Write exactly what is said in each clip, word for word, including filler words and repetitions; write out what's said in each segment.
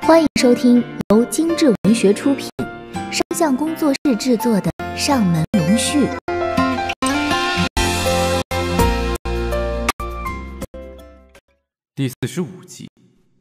欢迎收听由精致文学出品、声像工作室制作的《上门龙续》 第四十五集。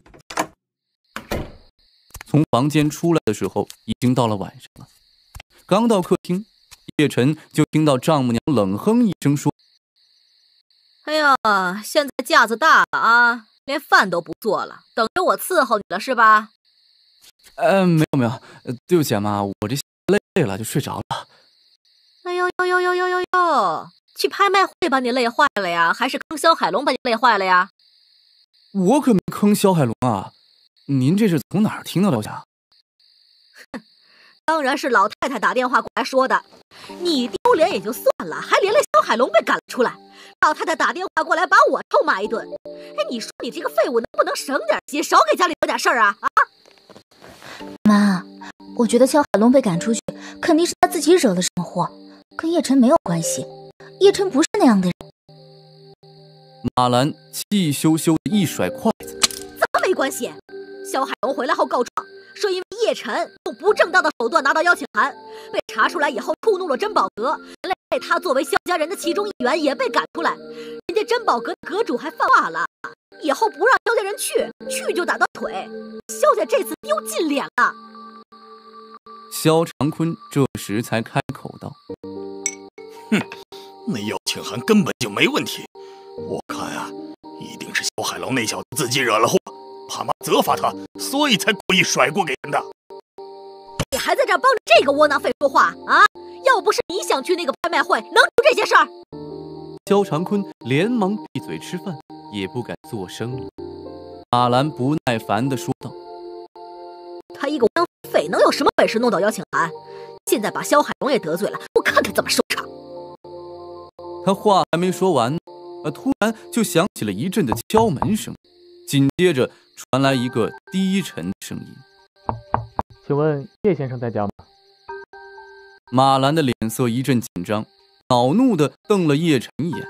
从房间出来的时候，已经到了晚上了。刚到客厅，叶晨就听到丈母娘冷哼一声说：“ 哎呀，现在架子大了啊，连饭都不做了，等着我伺候你了是吧？”“ 呃，没有没有，对不起啊妈，我这累了就睡着了。”“ 哎呦呦呦呦呦呦呦，去拍卖会把你累坏了呀，还是坑肖海龙把你累坏了呀？”“ 我可没坑肖海龙啊，您这是从哪儿听到的呀？”“ 哼，当然是老太太打电话过来说的。你丢脸也就算了，还连累肖海龙被赶了出来。老太太打电话过来把我臭骂一顿。哎，你说你这个废物能不能省点心，少给家里惹点事儿啊？啊！”“ 妈，我觉得肖海龙被赶出去，肯定是他自己惹了什么祸，跟叶晨没有关系。叶晨不是那样的人。” 马兰气羞羞的一甩筷子：“ 怎么没关系？肖海龙回来后告状，说因为叶晨用不正当的手段拿到邀请函，被查出来以后触怒了珍宝阁，连累他作为肖家人的其中一员也被赶出来。人家珍宝阁阁主还放话了，以后不让肖家人去，去就打断腿。肖家这次丢尽脸了。” 肖长坤这时才开口道：“ 哼，那邀请函根本就没问题。我看啊，一定是肖海龙那小子自己惹了祸，怕妈责罚他，所以才故意甩锅给人的。”“ 你还在这儿帮着这个窝囊废说话啊？要不是你想去那个拍卖会，能出这些事儿？” 肖长坤连忙闭嘴吃饭，也不敢作声了。马兰不耐烦地说道：“ 他一个窝囊废能有什么本事弄到邀请函？现在把肖海龙也得罪了，我看他怎么收场。” 他话还没说完，呃，突然就响起了一阵的敲门声，紧接着传来一个低沉的声音：“ 请问叶先生在家吗？” 马兰的脸色一阵紧张，恼怒地瞪了叶晨一眼。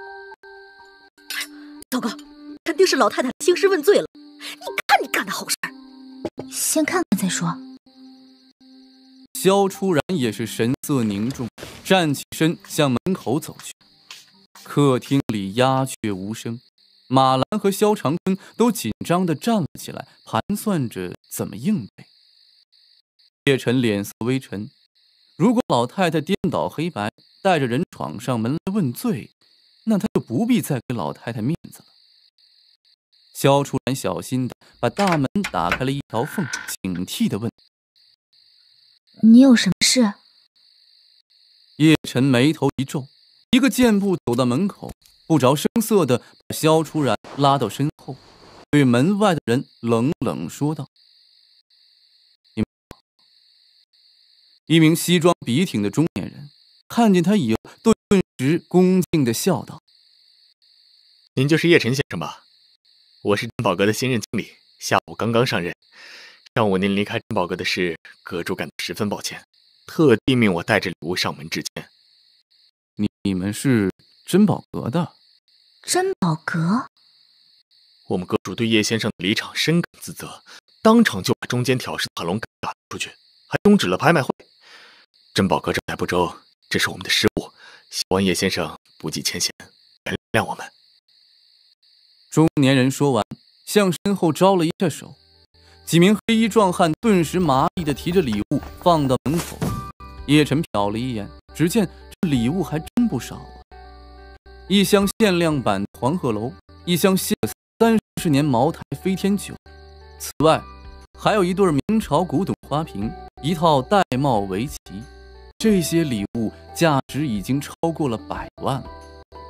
“糟糕，肯定是老太太兴师问罪了！你看你干的好事儿！”“ 先看看再说。” 萧初然也是神色凝重，站起身向门口走去。客厅里鸦雀无声，马兰和萧长坤都紧张地站了起来，盘算着怎么应对。叶晨脸色微沉，如果老太太颠倒黑白，带着人闯上门来问罪，那他就不必再给老太太面子了。萧初然小心地把大门打开了一条缝，警惕地问：“ 你有什么事？” 叶晨眉头一皱，一个箭步走到门口，不着声色地把萧初然拉到身后，对门外的人冷冷说道：“你们好。”一名西装笔挺的中年人看见他以后，顿时恭敬地笑道：“ 您就是叶晨先生吧？我是珍宝阁的新任经理，下午刚刚上任。上午您离开珍宝阁的事，阁主感到十分抱歉，特地命我带着礼物上门致歉。”“ 你你们是珍宝阁的？”“ 珍宝阁？”“ 我们阁主对叶先生的离场深感自责，当场就把中间挑事的海龙赶出去，还终止了拍卖会。珍宝阁招待不周，这是我们的失误，希望叶先生不计前嫌，原谅我们。” 中年人说完，向身后招了一下手，几名黑衣壮汉顿时麻利地提着礼物放到门口。叶晨瞟了一眼，只见这礼物还真不少啊！一箱限量版黄鹤楼，一箱限三十年茅台飞天酒，此外还有一对明朝古董花瓶，一套玳瑁围棋。这些礼物价值已经超过了百万了。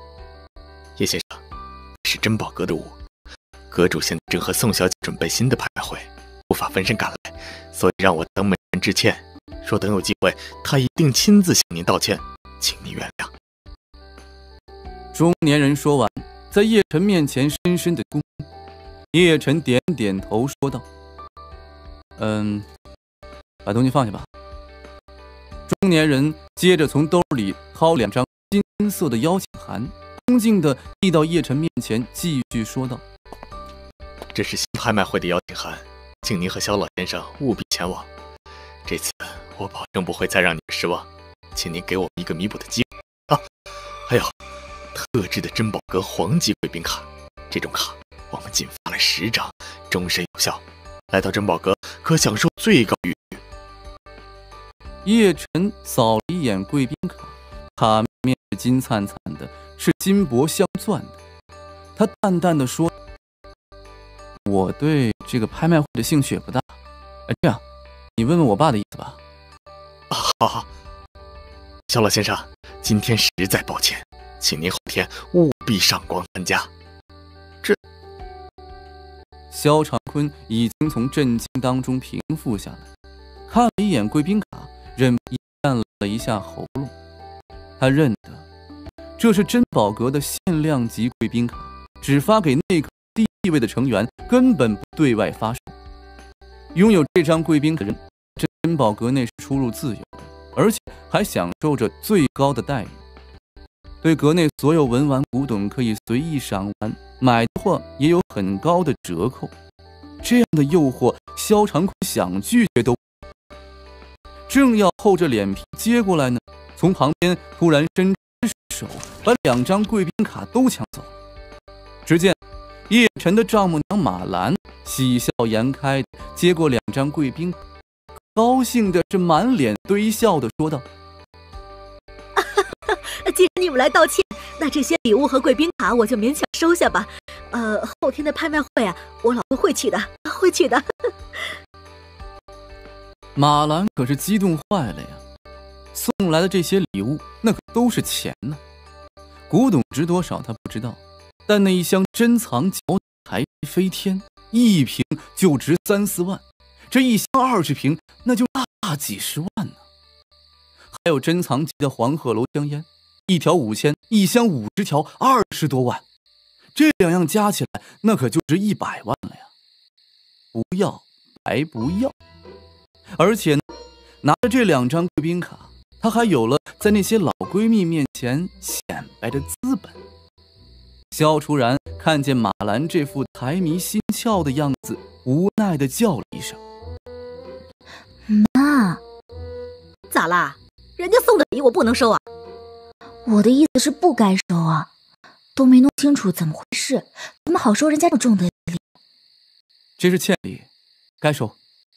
“叶先生，是珍宝阁的物，阁主现在正和宋小姐准备新的拍卖会，无法分身赶来，所以让我登门致歉，说等有机会，他一定亲自向您道歉，请您原谅。” 中年人说完，在叶晨面前深深的躬。叶晨点点头说道：“嗯，把东西放下吧。”中年人接着从兜里掏两张金色的邀请函，恭敬地递到叶晨面前，继续说道：“ 这是新拍卖会的邀请函， 请您和萧老先生务必前往。这次我保证不会再让你们失望，请您给我们一个弥补的机会啊！还有，特制的珍宝阁黄级贵宾卡，这种卡我们仅发了十张，终身有效。来到珍宝阁可享受最高愉悦。 叶晨扫了一眼贵宾卡，卡面是金灿灿的，是金箔镶钻的。他淡淡的说：“我对这个拍卖会的兴趣也不大。哎，这样，你问问我爸的意思吧。” 啊，好好。萧老先生，今天实在抱歉，请您后天务必上光参加。这。 萧长坤已经从震惊当中平复下来，看了一眼贵宾卡，忍不住咽了一下喉咙。他认得，这是珍宝阁的限量级贵宾卡，只发给内阁第一位的成员，根本不对外发售。拥有这张贵宾卡的人，珍宝阁内是出入自由的，而且还享受着最高的待遇。对阁内所有文玩古董可以随意赏玩，买的话也有很高的折扣。这样的诱惑，萧长坤想拒绝都。正要厚着脸皮接过来呢，从旁边突然伸出手，把两张贵宾卡都抢走。只见叶晨的丈母娘马兰喜笑颜开的接过两张贵宾卡，高兴的是满脸堆笑的说道：“ 既然你们来道歉，那这些礼物和贵宾卡我就勉强收下吧。呃，后天的拍卖会啊，我老婆会去的，会去的。” 马兰可是激动坏了呀！送来的这些礼物，那可都是钱呢。古董值多少他不知道，但那一箱珍藏脚台飞天，一瓶就值三四万，这一箱二十瓶，那就大几十万呢。还有珍藏级的黄鹤楼香烟，一条五千，一箱五十条，二十多万，这两样加起来，那可就值一百万了呀！不要白不要。而且呢，拿着这两张贵宾卡，她还有了在那些老闺蜜面前显摆的资本。萧楚然看见马兰这副财迷心窍的样子，无奈地叫了一声：“ 妈！” 咋啦？人家送的礼我不能收啊？ 我的意思是不该收啊，都没弄清楚怎么回事，怎么好收人家这么重的礼？ 这是欠礼，该收。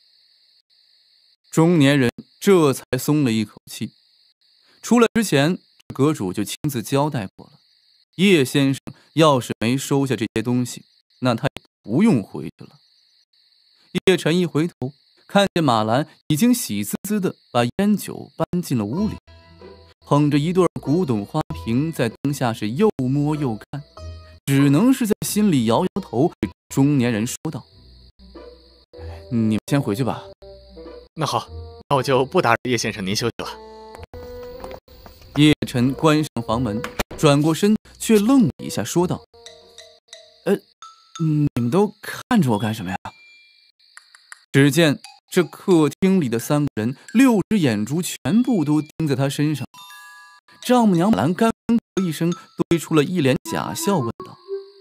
中年人这才松了一口气。出来之前，阁主就亲自交代过了，叶先生要是没收下这些东西，那他也不用回去了。叶晨一回头，看见马兰已经喜滋滋的把烟酒搬进了屋里，捧着一对古董花瓶，在灯下是又摸又看，只能是在心里摇摇头，对中年人说道：“你们先回去吧。” 那好，那我就不打扰叶先生您休息了。 叶晨关上房门，转过身，却愣了一下，说道：“呃，你们都看着我干什么呀？”只见这客厅里的三个人，六只眼珠全部都盯在他身上。丈母娘马兰干咳一声，堆出了一脸假笑，问道：“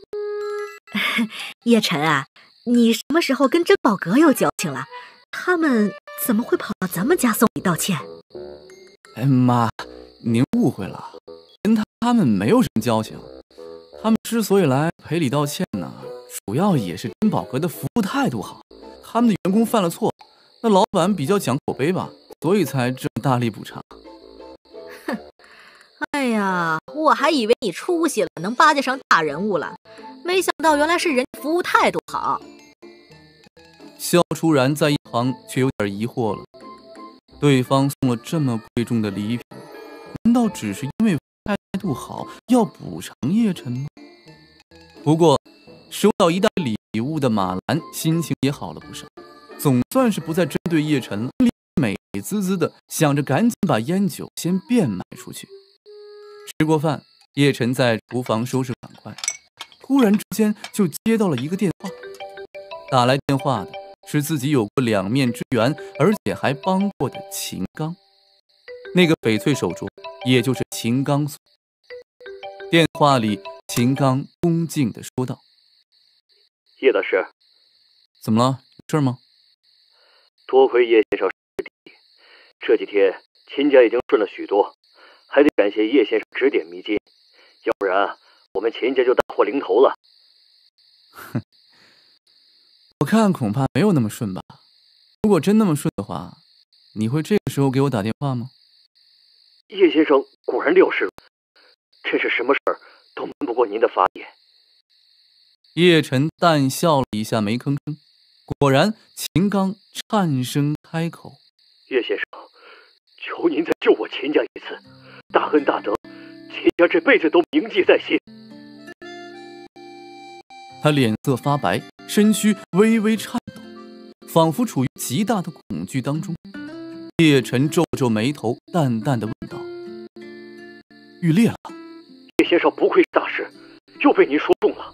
叶晨啊，你什么时候跟珍宝阁有交情了？他们怎么会跑到咱们家送礼道歉？”“ 哎妈，您误会了，跟他们没有什么交情。他们之所以来赔礼道歉呢，主要也是珍宝阁的服务态度好。他们的员工犯了错，那老板比较讲口碑吧，所以才这么大力补偿。”“ 哼，哎呀，我还以为你出息了，能巴结上大人物了，没想到原来是人家服务态度好。” 萧楚然在一旁却有点疑惑了，对方送了这么贵重的礼品，难道只是因为态度好要补偿叶晨吗？不过收到一袋礼物的马兰心情也好了不少，总算是不再针对叶晨了，美滋滋的想着赶紧把烟酒先变卖出去。吃过饭，叶晨在厨房收拾碗筷，突然之间就接到了一个电话。打来电话的是自己有过两面之缘，而且还帮过的秦刚。那个翡翠手镯，也就是秦刚所。电话里，秦刚恭敬地说道：“ 叶大师， 怎么了？有事吗？” 多亏叶先生指点，这几天秦家已经顺了许多，还得感谢叶先生指点迷津，要不然我们秦家就大祸临头了。 哼，我看恐怕没有那么顺吧。如果真那么顺的话，你会这个时候给我打电话吗？ 叶先生果然料事如，真是什么事儿都瞒不过您的法眼。 叶晨淡笑了一下，没吭声。果然，秦刚颤声开口：“ 叶先生，求您再救我秦家一次，大恩大德，秦家这辈子都铭记在心。” 他脸色发白，身躯微微颤抖，仿佛处于极大的恐惧当中。叶晨皱皱眉头，淡淡的问道：“玉裂了？” 叶先生不愧是大师，又被您说中了。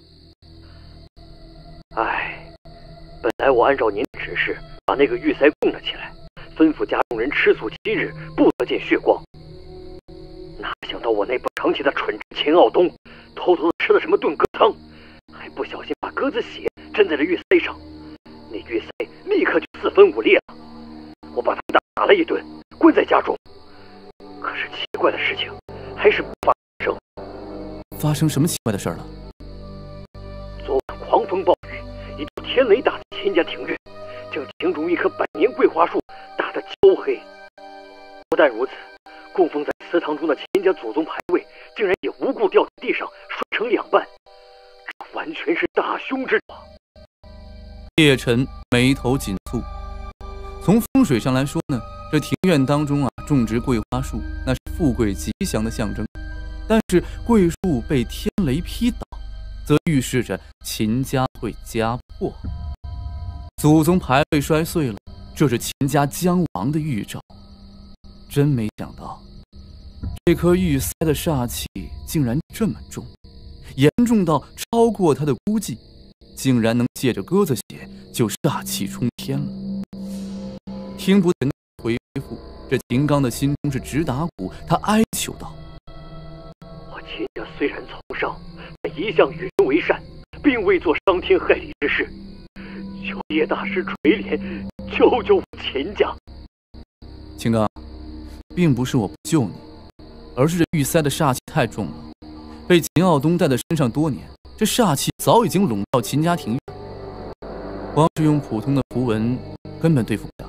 唉，本来我按照您的指示，把那个玉塞供了起来，吩咐家中人吃素七日，不得见血光。哪想到我那不成器的蠢侄秦傲东，偷偷的吃了什么炖鸽汤，还不小心把鸽子血沾在了玉塞上，那玉塞立刻就四分五裂了。我把他们打了一顿，关在家中。可是奇怪的事情还是不发生。 发生什么奇怪的事了？ 昨晚狂风暴雨，一道天雷打在秦家庭院，将庭中一棵百年桂花树打得焦黑。不但如此，供奉在祠堂中的秦家祖宗牌位竟然也无故掉在地上，摔成两半。这完全是大凶之兆。 叶晨眉头紧蹙。从风水上来说呢，这庭院当中啊种植桂花树，那是富贵吉祥的象征。但是桂树被天雷劈倒，则预示着秦家会家破。祖宗牌位摔碎了，这是秦家将亡的预兆。真没想到，这颗玉塞的煞气竟然这么重，严重到超过他的估计，竟然能借着鸽子血就煞气冲天了。听不见回复，这秦刚的心中是直打鼓，他哀求道：“ 我秦家虽然从商，但一向与人为善，并未做伤天害理之事。求叶大师垂怜，救救我秦家！” 秦刚，并不是我不救你，而是这玉塞的煞气太重了，被秦傲东带在身上多年，这煞气早已经笼罩秦家庭院，光是用普通的符文根本对付不了。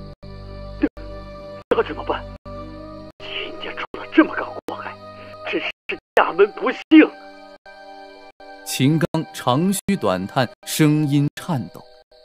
那怎么办？秦家出了这么个祸害，真是家门不幸。 秦刚长吁短叹，声音颤抖。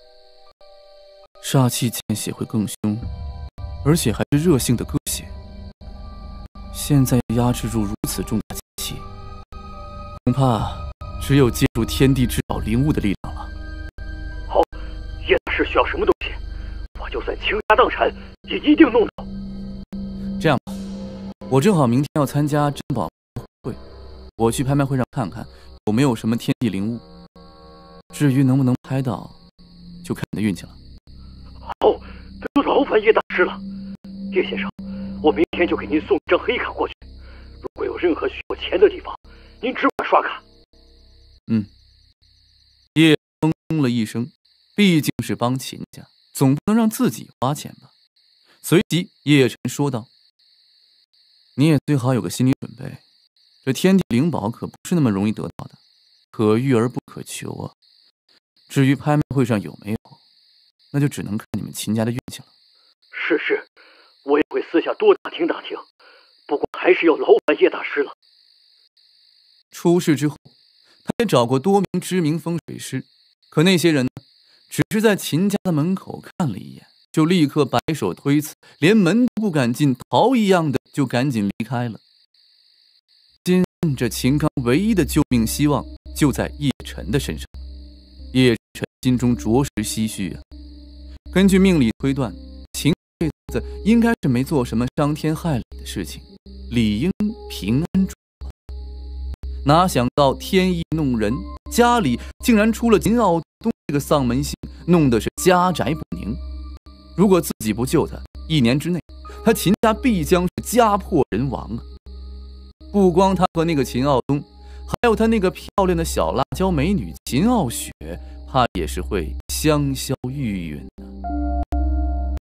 煞气见血会更凶，而且还是热性的鸽血。现在压制住如此重大气，恐怕只有借助天地至宝灵物的力量了。 好，叶大师需要什么东西，我就算倾家荡产也一定弄到。 这样吧，我正好明天要参加珍宝会，我去拍卖会上看看有没有什么天地灵物。至于能不能拍到，就看你的运气了。 好，就劳烦叶大师了。叶先生，我明天就给您送一张黑卡过去。如果有任何需要钱的地方，您只管刷卡。 嗯。叶哼了一声，毕竟是帮秦家，总不能让自己花钱吧。随即，叶晨说道：“你也最好有个心理准备，这天地灵宝可不是那么容易得到的，可遇而不可求啊。至于拍卖会上有没有，那就只能看你们秦家的运气了。” 是是，我也会私下多打听打听，不过还是要劳烦叶大师了。 出事之后，他也找过多名知名风水师，可那些人呢，只是在秦家的门口看了一眼，就立刻摆手推辞，连门都不敢进，逃一样的就赶紧离开了。今这秦刚唯一的救命希望就在叶晨的身上，叶晨心中着实唏嘘啊。根据命理推断，秦这辈子应该是没做什么伤天害理的事情，理应平安住。哪想到天意弄人，家里竟然出了秦傲东这个丧门星，弄得是家宅不宁。如果自己不救他，一年之内，他秦家必将是家破人亡啊！不光他和那个秦傲东，还有他那个漂亮的小辣椒美女秦傲雪，怕也是会香消玉殒的。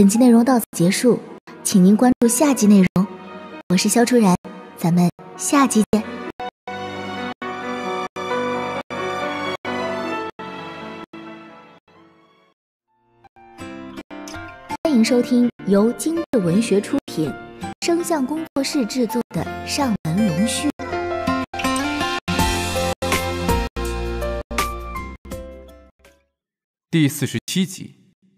本集内容到此结束，请您关注下集内容。我是肖初然，咱们下集见。欢迎收听由精致文学出品、声像工作室制作的《上门龙续》 第四十七集。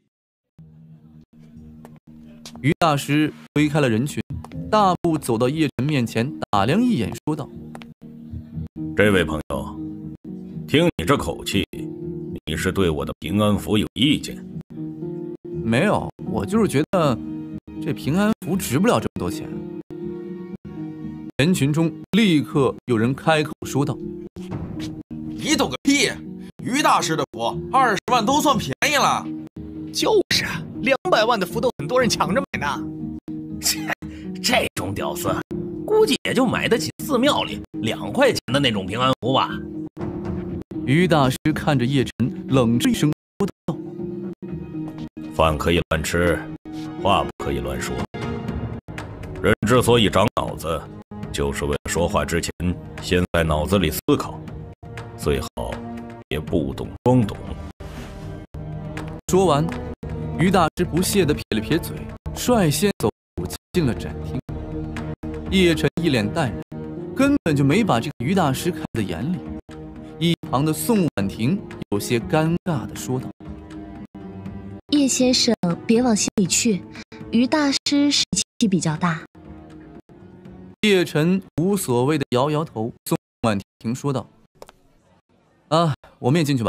于大师推开了人群，大步走到叶晨面前，打量一眼，说道：“ 这位朋友，听你这口气，你是对我的平安符有意见？”“ 没有，我就是觉得这平安符值不了这么多钱。”人群中立刻有人开口说道：“ 你懂个屁！于大师的符二十万都算便宜了。”“ 就是啊，两百万的符都很多人抢着买呢。”“ 切，这种屌丝，估计也就买得起寺庙里两块钱的那种平安符吧。” 于大师看着叶晨，冷着一声说道：“ 饭可以乱吃，话不可以乱说。人之所以长脑子，就是为了说话之前先在脑子里思考，最好也不懂装懂。” 说完，于大师不屑地撇了撇嘴，率先走进了展厅。叶晨一脸淡然，根本就没把这个于大师看在眼里。一旁的宋婉婷有些尴尬地说道：“ 叶先生别往心里去，于大师是气比较大。” 叶晨无所谓的摇摇头。宋婉婷说道：“啊，我们也进去吧。”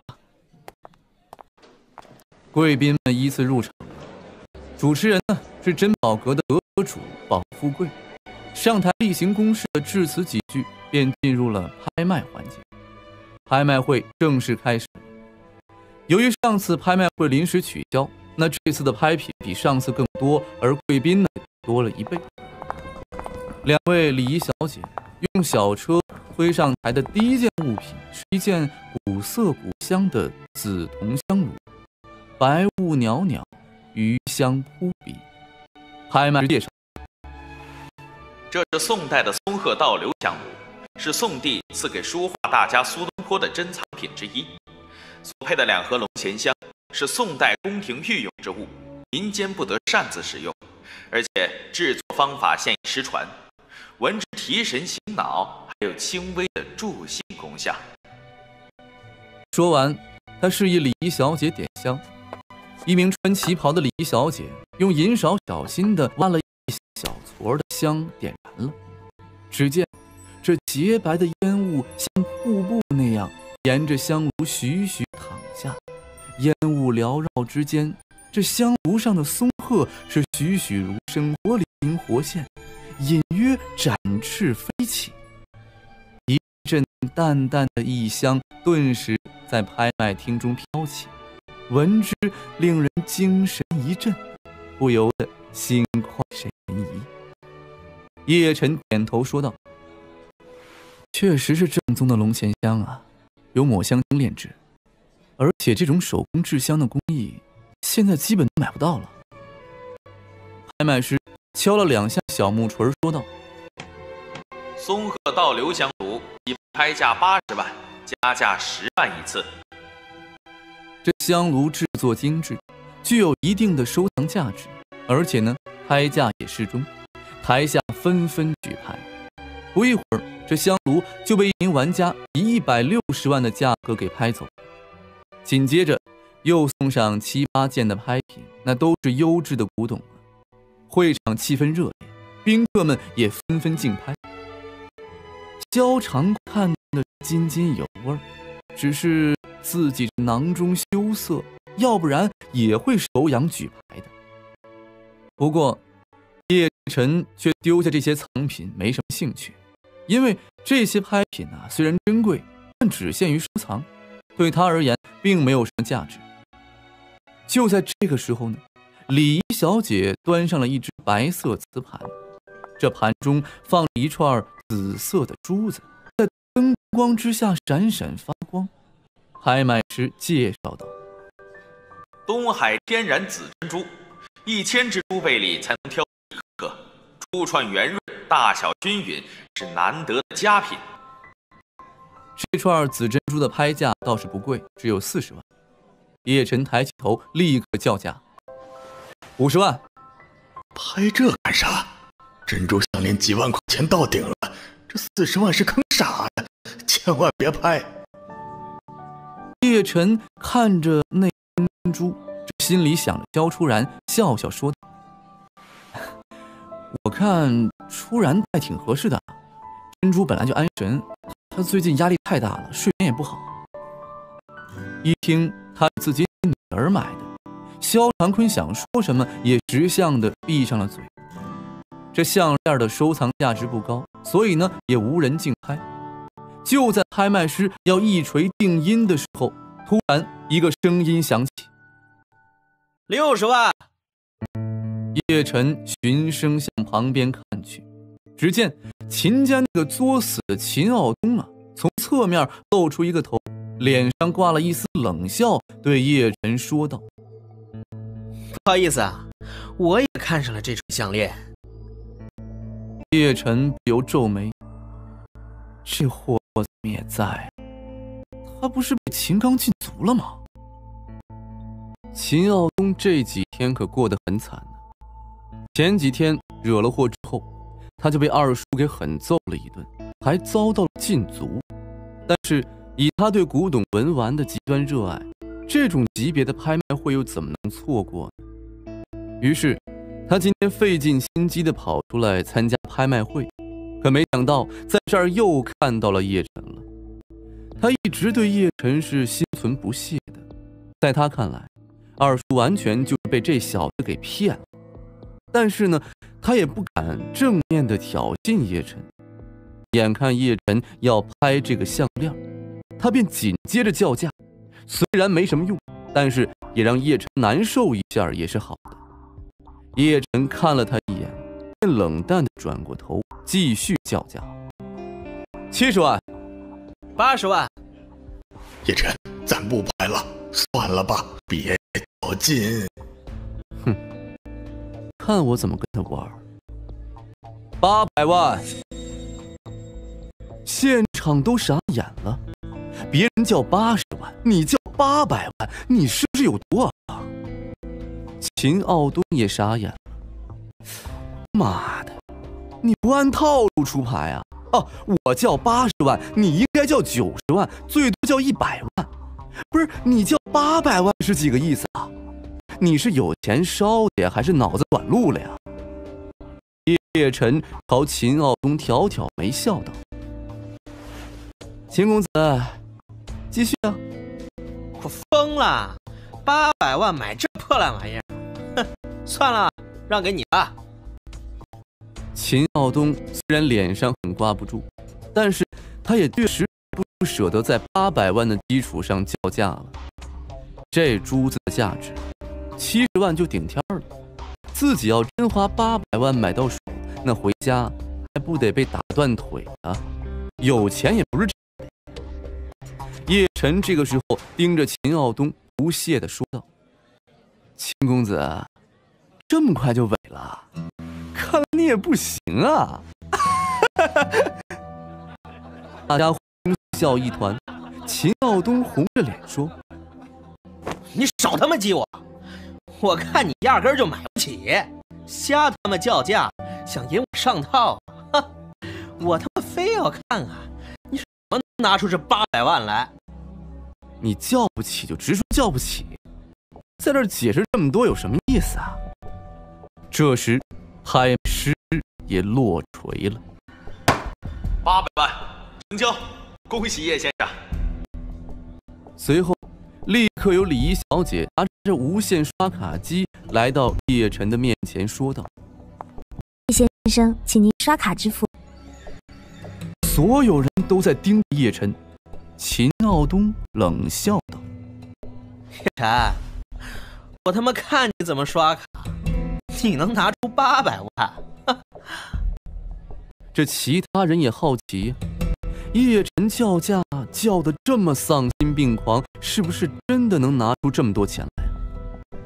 贵宾们依次入场，主持人呢是珍宝阁的阁主宝富贵，上台例行公事的致辞几句，便进入了拍卖环节。拍卖会正式开始。由于上次拍卖会临时取消，那这次的拍品比上次更多，而贵宾呢多了一倍。两位礼仪小姐用小车推上台的第一件物品是一件古色古香的紫铜香炉，白雾袅袅，余香扑鼻。拍卖介绍： 这是宋代的松鹤道流香炉，是宋帝赐给书画大家苏东坡的珍藏品之一。所配的两盒龙涎香是宋代宫廷御用之物，民间不得擅自使用，而且制作方法现已失传，闻之提神醒脑，还有轻微的助兴功效。 说完，他示意礼仪小姐点香。一名穿旗袍的礼仪小姐用银勺小心地挖了一小撮的香，点燃了。只见这洁白的烟雾像瀑布那样沿着香炉徐徐淌下，烟雾缭绕之间，这香炉上的松鹤是栩栩如生，活灵活现，隐约展翅飞起。一阵淡淡的异香顿时在拍卖厅中飘起，闻之令人精神一振，不由得心旷神怡。叶晨点头说道：“确实是正宗的龙涎香啊，有抹香精炼制，而且这种手工制香的工艺现在基本都买不到了。”拍卖师敲了两下小木锤，说道：“ 松鹤道流香炉以拍价八十万，加价十万一次。” 这香炉制作精致，具有一定的收藏价值，而且呢，拍价也适中，台下纷纷举牌。不一会儿，这香炉就被一名玩家以一百六十万的价格给拍走。紧接着，又送上七八件的拍品，那都是优质的古董。会场气氛热烈，宾客们也纷纷竞拍。焦长看得津津有味，只是自己囊中羞涩，要不然也会手痒举牌的。不过叶晨却丢下这些藏品没什么兴趣，因为这些拍品啊虽然珍贵，但只限于收藏，对他而言并没有什么价值。就在这个时候呢，礼仪小姐端上了一只白色瓷盘，这盘中放着一串紫色的珠子，在灯光之下闪闪发光。拍卖师介绍道：“ 东海天然紫珍珠， 一千只猪背里才能挑一颗，珠串圆润，大小均匀，是难得的佳品。 这串紫珍珠的拍价倒是不贵，只有四十万。叶晨抬起头，立刻叫价：五十万！ 拍这干啥？珍珠项链几万块钱到顶了，这四十万是坑傻的，千万别拍！ 叶晨看着那珍珠，心里想着萧初然，笑笑说道：“我看初然戴挺合适的，珍珠本来就安神，他最近压力太大了，睡眠也不好。”一听他自己女儿买的，萧长坤想说什么也识相的闭上了嘴。这项链的收藏价值不高，所以呢也无人竞拍。就在拍卖师要一锤定音的时候，突然一个声音响起：“ 六十万！” 叶晨循声向旁边看去，只见秦家那个作死的秦傲东啊，从侧面露出一个头，脸上挂了一丝冷笑，对叶晨说道：“ 不好意思啊，我也看上了这种项链。” 叶晨不由皱眉，这货怎么也在？他不是被秦刚禁足了吗？秦傲东这几天可过得很惨呢。前几天惹了祸之后，他就被二叔给狠揍了一顿，还遭到了禁足。但是以他对古董文玩的极端热爱，这种级别的拍卖会又怎么能错过呢？于是他今天费尽心机的跑出来参加拍卖会，可没想到在这儿又看到了叶晨了。他一直对叶晨是心存不屑的，在他看来，二叔完全就是被这小子给骗了。但是呢，他也不敢正面的挑衅叶晨。眼看叶晨要拍这个项链，他便紧接着叫价。虽然没什么用，但是也让叶晨难受一下也是好的。叶晨看了他一眼，便冷淡地转过头，继续叫价：七十万， 八十万。 叶晨，咱不拍了，算了吧，别较劲。 哼，看我怎么跟他玩。八百万！现场都傻眼了，别人叫八十万，你叫八百万，你是不是有多啊？秦傲东也傻眼了，妈的，你不按套路出牌啊？哦，我叫八十万，你应该叫九十万，最多叫一百万，不是你叫八百万是几个意思啊？你是有钱烧的呀，还是脑子短路了呀？叶晨朝秦傲东挑挑眉，笑道：“秦公子，继续啊！” 我疯了，八百万买这破烂玩意儿，哼，算了，让给你吧。 秦傲东虽然脸上很挂不住，但是他也确实不舍得在八百万的基础上叫价了。这珠子的价值七十万就顶天了，自己要真花八百万买到手，那回家还不得被打断腿啊？有钱也不是这样的。叶晨这个时候盯着秦傲东，不屑地说道：“秦公子，这么快就萎了？看来你也不行啊！”大家欢笑一团。秦傲东红着脸说：“ 你少他妈激我！我看你压根儿就买不起，瞎他妈叫价，想引我上套！哈，我他妈非要看看你什么能拿出这八百万来！ 你叫不起就直说叫不起，在这儿解释这么多有什么意思啊？”这时，拍卖师也落锤了。 八百万，成交！恭喜叶先生。 随后，立刻有礼仪小姐拿着无线刷卡机来到叶晨的面前，说道：“ 叶先生，请您刷卡支付。” 所有人都在盯着叶晨。秦傲东冷笑道：“ 叶晨，我他妈看你怎么刷卡，你能拿出八百万？” 这其他人也好奇，叶晨叫价叫得这么丧心病狂，是不是真的能拿出这么多钱来？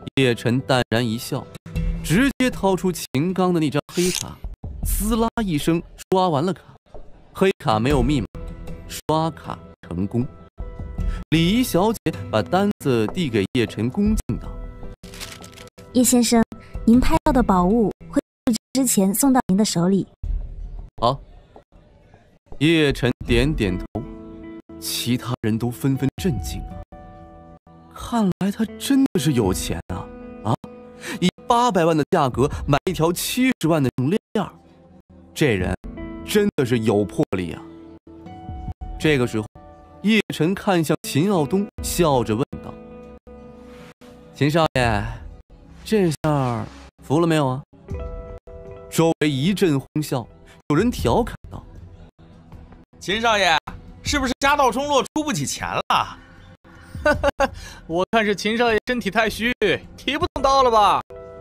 叶晨淡然一笑，直接掏出秦刚的那张黑卡，滋啦一声刷完了卡。黑卡没有密码，刷卡成功。礼仪小姐把单子递给叶晨，恭敬道：“ 叶先生，您拍到的宝物会之前送到您的手里。” 好。叶晨点点头，其他人都纷纷震惊啊！看来他真的是有钱啊！啊，以八百万的价格买一条七十万的项链，这人真的是有魄力啊！这个时候，叶晨看向秦耀东，笑着问道：“秦少爷，这下服了没有啊？”周围一阵哄笑，有人调侃道：“ 秦少爷，是不是家道中落，出不起钱了？” 我看是秦少爷身体太虚，提不动刀了吧？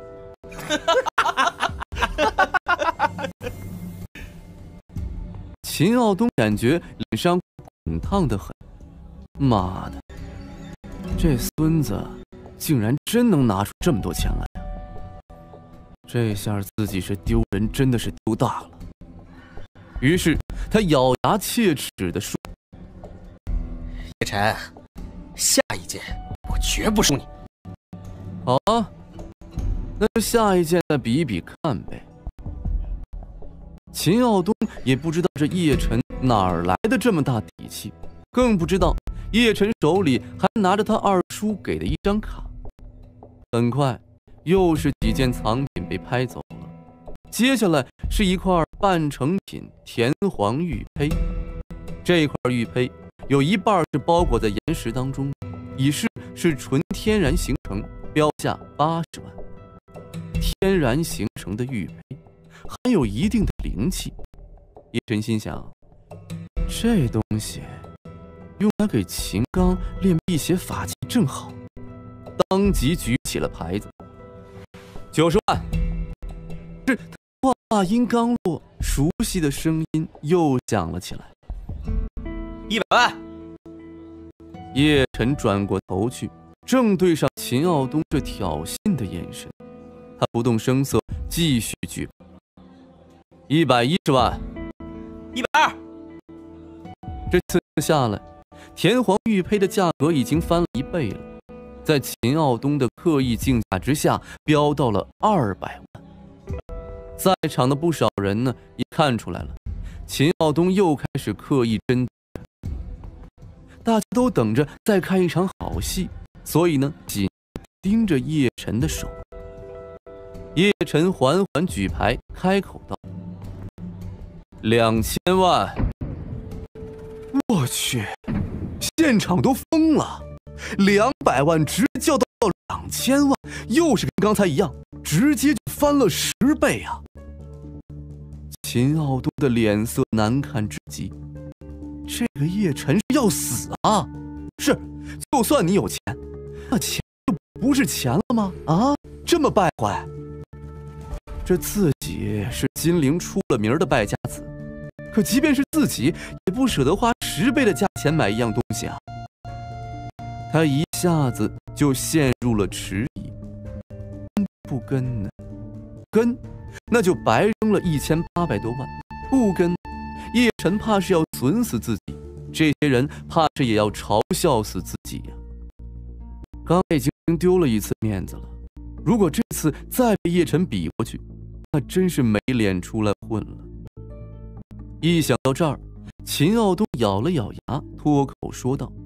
秦耀东感觉脸上滚烫的很，妈的，这孙子竟然真能拿出这么多钱来呀！这下自己是丢人，真的是丢大了。于是他咬牙切齿地说：“ 叶晨，下一件我绝不输你。” 好啊，那就下一件再比一比看呗。秦耀东也不知道这叶晨哪儿来的这么大底气，更不知道叶晨手里还拿着他二叔给的一张卡。很快，又是几件藏品被拍走了，接下来是一块半成品田黄玉胚。这块玉胚有一半是包裹在岩石当中，以示是纯天然形成，标价八十万。天然形成的玉胚含有一定的灵气，叶晨心想，这东西用来给秦刚练辟邪法器正好，当即举起了牌子。九十万。是话音刚落，熟悉的声音又响了起来。 一百万。 叶晨转过头去，正对上秦耀东这挑衅的眼神，他不动声色，继续举。一百一十万。 一百二。 这次下来，田黄玉胚的价格已经翻了一倍了，在秦耀东的刻意竞价之下，飙到了二百万。在场的不少人呢，也看出来了，秦耀东又开始刻意针对，大家都等着再看一场好戏，所以呢，紧盯着叶晨的手。叶晨缓缓举牌，开口道：“两千万。”我去，现场都疯了，两百万直叫到两千万，又是跟刚才一样，直接就翻了十倍啊！秦耀东的脸色难看至极，这个叶晨是要死啊！是，就算你有钱，那钱就不是钱了吗？啊，这么败坏！这自己是金陵出了名的败家子，可即便是自己，也不舍得花十倍的价钱买一样东西啊！他一下子就陷入了迟疑，跟不跟呢？跟，那就白扔了一千八百多万；不跟，叶晨怕是要损死自己，这些人怕是也要嘲笑死自己呀、啊！刚已经丢了一次面子了，如果这次再被叶晨比过去，那真是没脸出来混了。一想到这儿，秦耀东咬了咬牙，脱口说道：“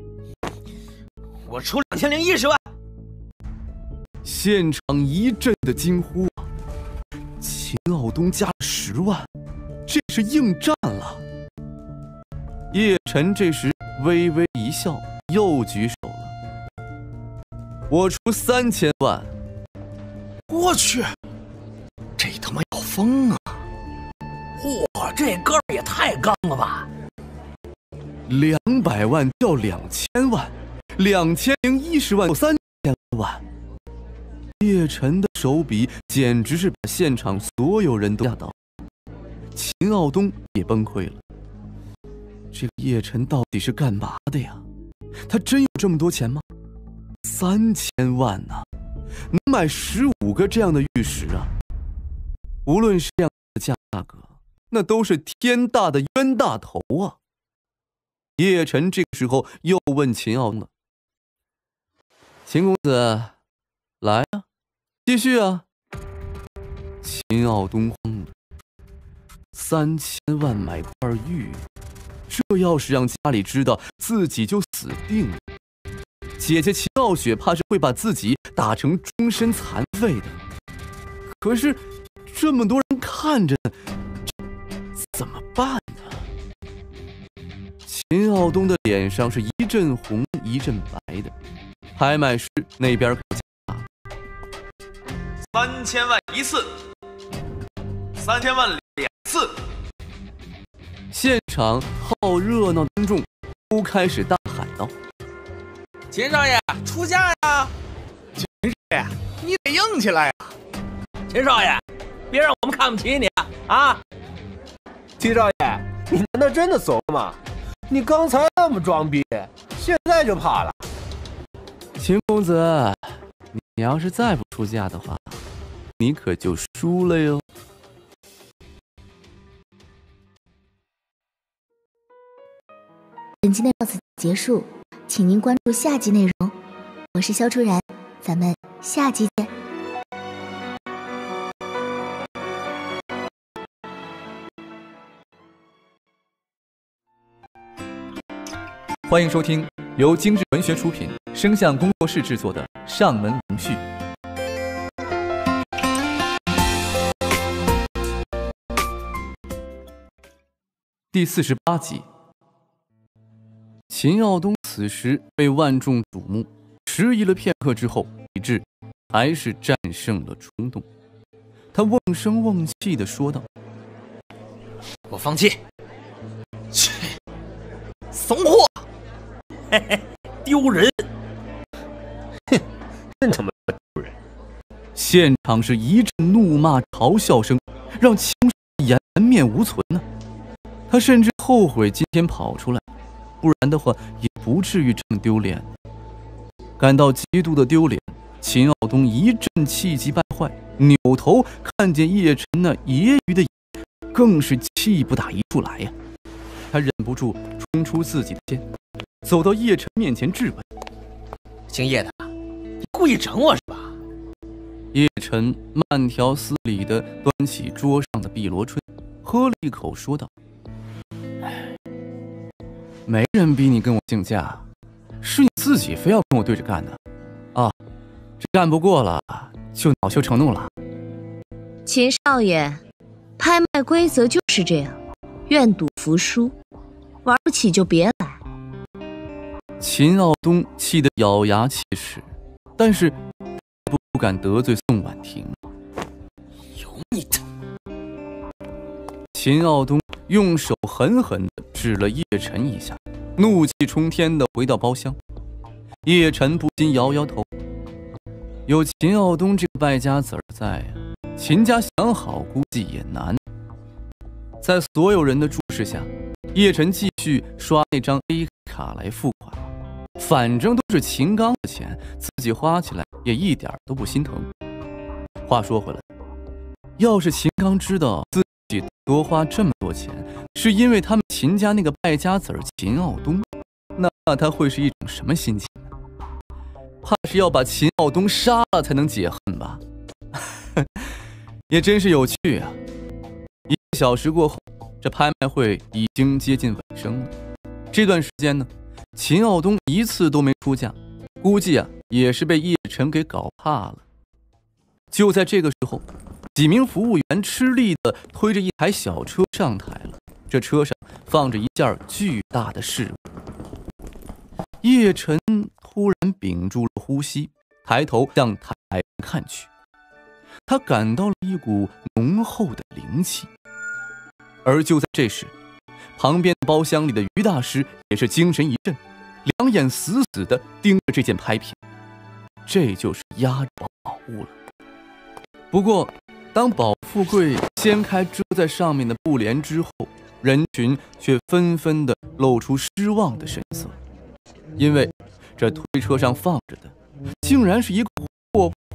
我出两千零一十万。” 现场一阵的惊呼啊！秦耀东加了十万，这是应战了。叶晨这时微微一笑，又举手了：“我出三千万。” 我去，这他妈要疯啊！嚯，这哥们也太刚了吧！ 两百万掉两千万，两千零一十万到三千万。叶晨的手笔简直是把现场所有人都吓到，秦耀东也崩溃了。这个叶晨到底是干嘛的呀？他真有这么多钱吗？三千万呢、啊， 能买十五个这样的玉石啊！无论是这样的价格，那都是天大的冤大头啊！叶晨这个时候又问秦傲东了：“秦公子，来啊，继续啊！”秦傲东慌了，三千万买块玉，这要是让家里知道，自己就死定了。姐姐秦傲雪怕是会把自己打成终身残废的。可是这么多人看着，怎么办呢？秦傲东的脸上是一阵红一阵白的。拍卖师那边三千万一次，三千万两次。 现场好热闹的观众都开始大喊道：“ 秦少爷出价呀！秦少爷，你得硬起来呀！ 秦少爷，别让我们看不起你啊！ 秦少爷，你难道真的怂了吗？你刚才那么装逼，现在就怕了？ 秦公子，你要是再不出价的话，你可就输了哟。” 本集内到此结束，请您关注下集内容。我是肖初然，咱们下集见。 欢迎收听由精致文学出品、声像工作室制作的《上门龙续》第四十八集。秦傲东此时被万众瞩目，迟疑了片刻之后，理智还是战胜了冲动。他瓮声瓮气地说道：“ 我放弃。切，怂货，嘿嘿，丢人！ 哼，真他妈丢人！” 现场是一阵怒骂嘲笑声，让秦少颜面无存呢、啊。他甚至后悔今天跑出来，不然的话也不至于这么丢脸。感到极度的丢脸，秦傲东一阵气急败坏，扭头看见叶晨那揶揄的眼，更是气不打一处来呀、啊。他忍不住冲出自己的间，走到叶晨面前质问：“ 姓叶的，你故意整我是吧？” 叶晨慢条斯理地端起桌上的碧螺春，喝了一口，说道：“没人逼你跟我竞价，是你自己非要跟我对着干的。啊，这干不过了就恼羞成怒了。” 秦少爷，拍卖规则就是这样，愿赌服输，玩不起就别来。 秦傲东气得咬牙切齿，但是不敢得罪宋婉婷。 有你的！ 秦傲东用手狠狠地指了叶晨一下，怒气冲天地回到包厢。叶晨不禁摇摇头，有秦傲东这个败家子儿在啊，秦家想好估计也难。在所有人的注视下，叶晨继续刷那张 A 卡来付款，反正都是秦刚的钱，自己花起来也一点都不心疼。话说回来，要是秦刚知道自己多花这么多钱是因为他们秦家那个败家子儿秦傲东，那他会是一种什么心情呢？怕是要把秦傲东杀了才能解恨吧。也真是有趣啊。一个小时过后，这拍卖会已经接近尾声了。这段时间呢，秦傲东一次都没出价，估计啊也是被叶晨给搞怕了。就在这个时候，几名服务员吃力地推着一台小车上台了，这车上放着一件巨大的饰物。叶晨突然屏住了呼吸，抬头向台上看去，他感到了一股浓厚的灵气。而就在这时，旁边包厢里的于大师也是精神一振，两眼死死地盯着这件拍品，这就是压着宝物了。不过当宝富贵掀开遮在上面的布帘之后，人群却纷纷地露出失望的神色，因为这推车上放着的竟然是一个破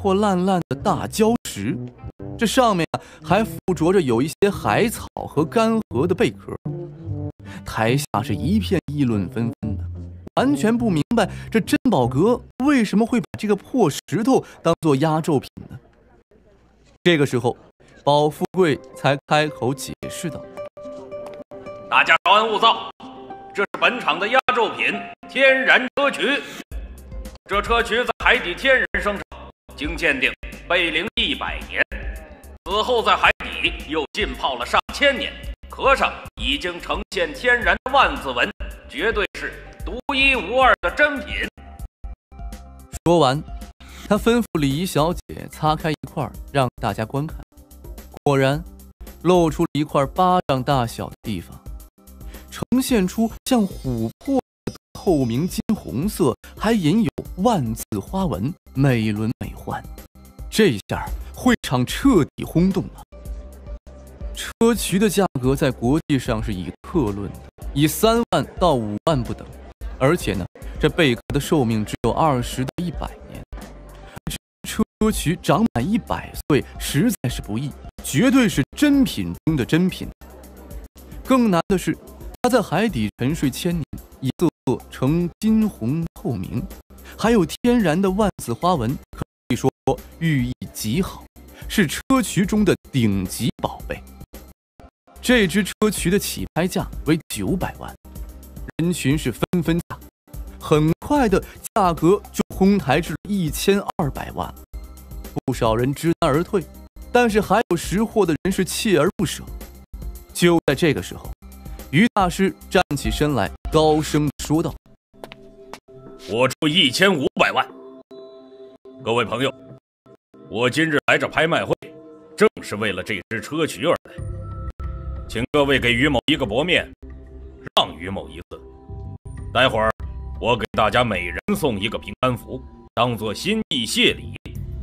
破烂烂的大礁石，这上面啊还附着着有一些海草和干涸的贝壳。台下是一片议论纷纷的，完全不明白这珍宝阁为什么会把这个破石头当做压轴品呢？这个时候，宝富贵才开口解释道：“ 大家稍安勿躁，这是本场的压轴品——天然砗磲。这砗磲在海底天然生成，经鉴定被龄一百年，此后在海底又浸泡了上千年，壳上已经呈现天然的万字纹，绝对是独一无二的珍品。” 说完，他吩咐礼仪小姐擦开一块，让大家观看。果然，露出了一块巴掌大小的地方，呈现出像琥珀的透明金红色，还隐有万字花纹，美轮美奂。这下会场彻底轰动了。砗磲的价格在国际上是以克论的，以三万到五万不等，而且呢，这贝壳的寿命只有二十到一百年。砗磲长满一百岁实在是不易，绝对是珍品中的珍品。更难的是，它在海底沉睡千年，色呈金红透明，还有天然的万字花纹，可以说寓意极好，是砗磲中的顶级宝贝。这只砗磲的起拍价为九百万，人群是纷纷价，很快的价格就哄抬至一千二百万。不少人知难而退，但是还有识货的人是锲而不舍。就在这个时候，于大师站起身来，高声说道：“ 我出一千五百万。各位朋友，我今日来这拍卖会，正是为了这只砗磲而来，请各位给于某一个薄面，让于某一次。待会儿我给大家每人送一个平安符，当作心意谢礼。”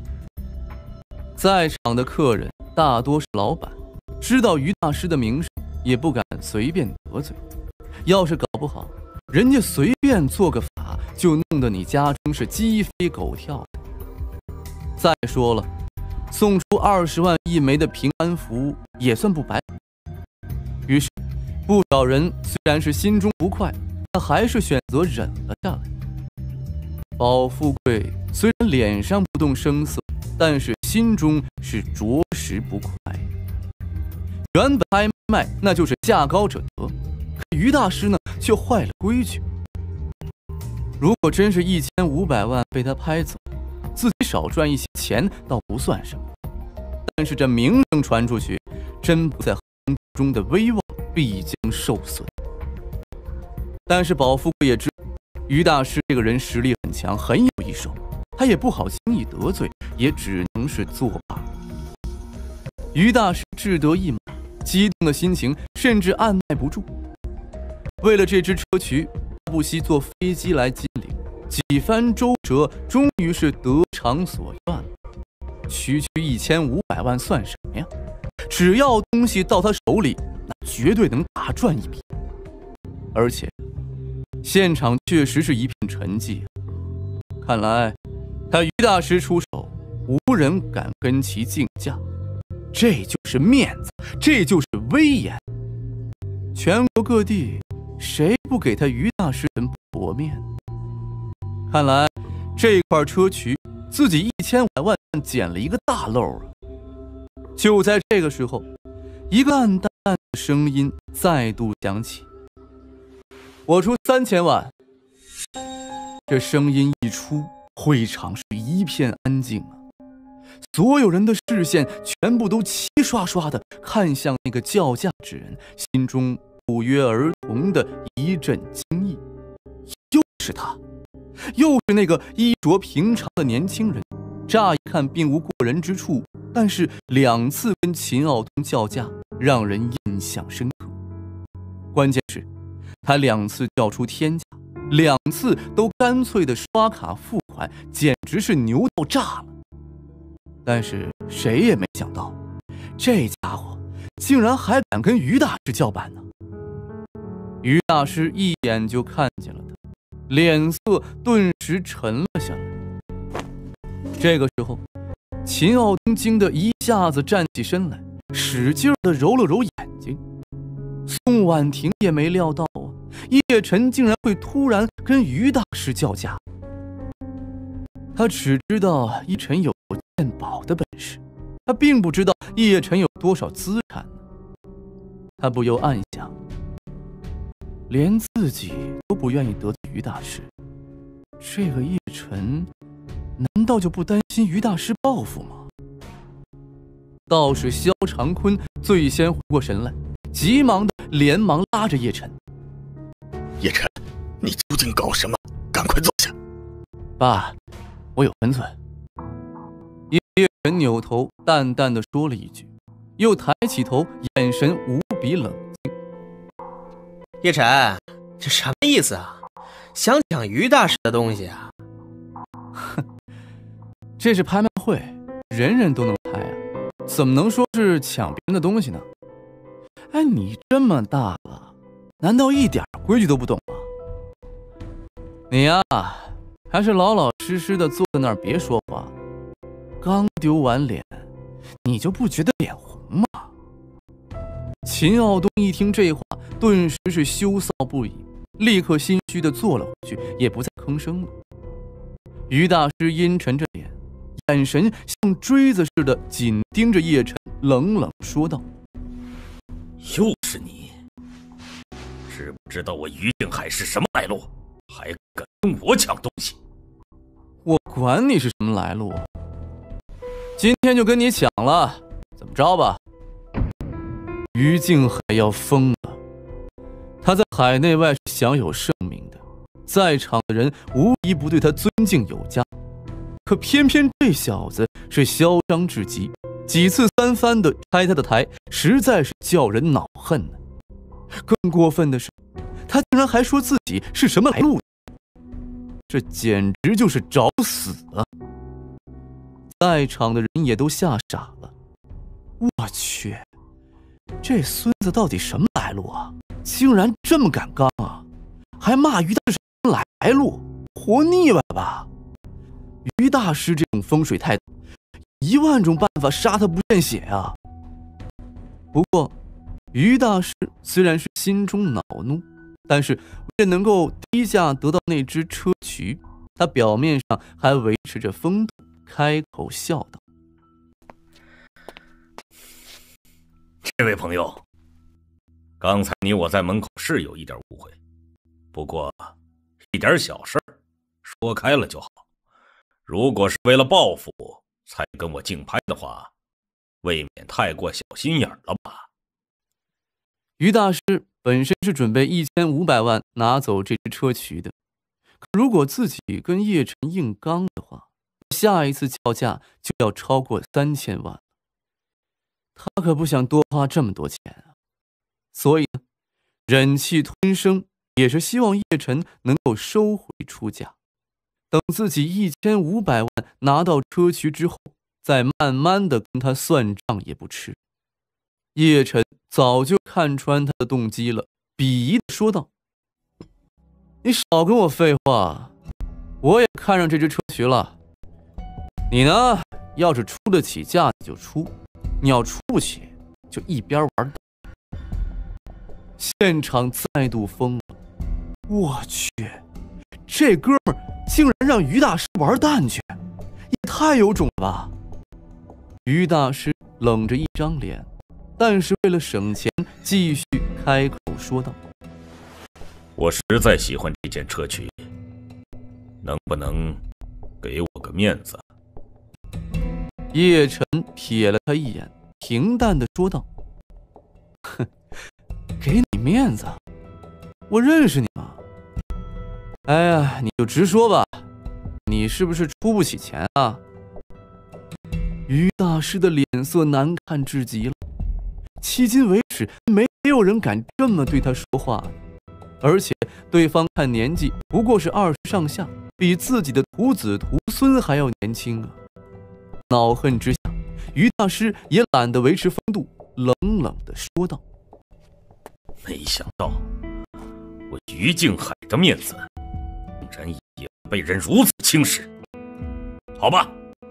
在场的客人大多是老板，知道于大师的名声，也不敢随便得罪。要是搞不好，人家随便做个法，就弄得你家中是鸡飞狗跳的。再说了，送出二十万一枚的平安符也算不白。于是，不少人虽然是心中不快，但还是选择忍了下来。宝富贵虽然脸上不动声色，但是心中是着实不快。原本拍卖那就是价高者得，可于大师呢却坏了规矩。如果真是一千五百万被他拍走，自己少赚一些钱倒不算什么，但是这名声传出去，真不在行中的威望必将受损。但是宝富贵也知道于大师这个人实力很强，很有一手，他也不好轻易得罪，也只能是作罢。于大师志得意满，激动的心情甚至按耐不住。为了这只砗磲，他不惜坐飞机来金陵，几番周折，终于是得偿所愿了。区区一千五百万算什么呀？只要东西到他手里，那绝对能大赚一笔。而且现场确实是一片沉寂，看来他于大师出手，无人敢跟其竞价。这就是面子，这就是威严。全国各地谁不给他于大师人薄面？看来这块砗磲自己一千五百万捡了一个大漏啊！就在这个时候，一个淡淡的声音再度响起：“我出三千万。”这声音一出，会场是一片安静啊！所有人的视线全部都齐刷刷地看向那个叫价之人，心中不约而同的一阵惊异。又是他，又是那个衣着平常的年轻人，乍一看并无过人之处，但是两次跟秦傲东叫价，让人印象深刻。关键是，他两次叫出天价，两次都干脆的刷卡付款，简直是牛到炸了。但是谁也没想到，这家伙竟然还敢跟于大师叫板呢。于大师一眼就看见了他，脸色顿时沉了下来。这个时候， 秦傲东惊得一下子站起身来，使劲地揉了揉眼睛。宋婉婷也没料到啊，叶晨竟然会突然跟于大师叫架。他只知道叶晨有鉴宝的本事，他并不知道叶晨有多少资产。他不由暗想，连自己都不愿意得罪于大师，这个叶晨难道就不担心于大师报复吗？道士萧长坤最先回过神来，急忙的连忙拉着叶晨：“ 叶晨，你究竟搞什么？赶快坐下。”“ 爸，我有分寸。”叶晨扭头淡淡的说了一句，又抬起头，眼神无比冷静。 “叶晨，这什么意思啊？想抢于大师的东西啊？”“ 哼，这是拍卖会，人人都能拍啊，怎么能说是抢别人的东西呢？哎，你这么大了，难道一点规矩都不懂吗？你呀，还是老老实实的坐在那儿别说话。刚丢完脸，你就不觉得脸红吗？”秦傲东一听这话，顿时是羞臊不已，立刻心虚的坐了回去，也不再吭声了。于大师阴沉着脸，眼神像锥子似的紧盯着叶晨，冷冷说道：“ 又是你，知不知道我于静海是什么来路？还敢跟我抢东西？”“ 我管你是什么来路，今天就跟你抢了，怎么着吧？”于静海要疯了，他在海内外是享有盛名的，在场的人无一不对他尊敬有加，可偏偏这小子是嚣张至极，几次三番的拆他的台，实在是叫人恼恨呢。更过分的是，他竟然还说自己是什么来路，这简直就是找死啊！在场的人也都吓傻了。我去，这孙子到底什么来路啊？竟然这么敢刚啊！还骂于大师什么来路？活腻歪吧！于大师这种风水态度，一万种办法杀他不见血啊！不过，于大师虽然是心中恼怒，但是为了能够低价得到那只砗磲，他表面上还维持着风度，开口笑道：“ 这位朋友，刚才你我在门口是有一点误会，不过一点小事儿，说开了就好。如果是为了报复才跟我竞拍的话，未免太过小心眼了吧？” 于大师本身是准备一千五百万拿走这只砗磲的，可如果自己跟叶晨硬刚的话，下一次叫价就要超过三千万。他可不想多花这么多钱啊，所以呢，忍气吞声，也是希望叶晨能够收回出价，等自己一千五百万拿到砗磲之后，再慢慢的跟他算账也不迟。叶晨早就看穿他的动机了，鄙夷的说道：“你少跟我废话，我也看上这只砗磲了。你呢，要是出得起价就出，你要出不起就一边玩。”现场再度疯了，我去，这哥们儿竟然让于大师玩蛋去，也太有种了吧！于大师冷着一张脸，但是为了省钱，继续开口说道：“ 我实在喜欢这件砗磲，能不能给我个面子？” 叶晨瞥了他一眼，平淡的说道：“哼，给你面子？我认识你吗？哎呀，你就直说吧，你是不是出不起钱啊？”于大师的脸色难看至极了，迄今为止没有人敢这么对他说话，而且对方看年纪不过是二十上下，比自己的徒子徒孙还要年轻啊！恼恨之下，于大师也懒得维持风度，冷冷地说道：“ 没想到我于静海的面子竟然也被人如此轻视。好吧，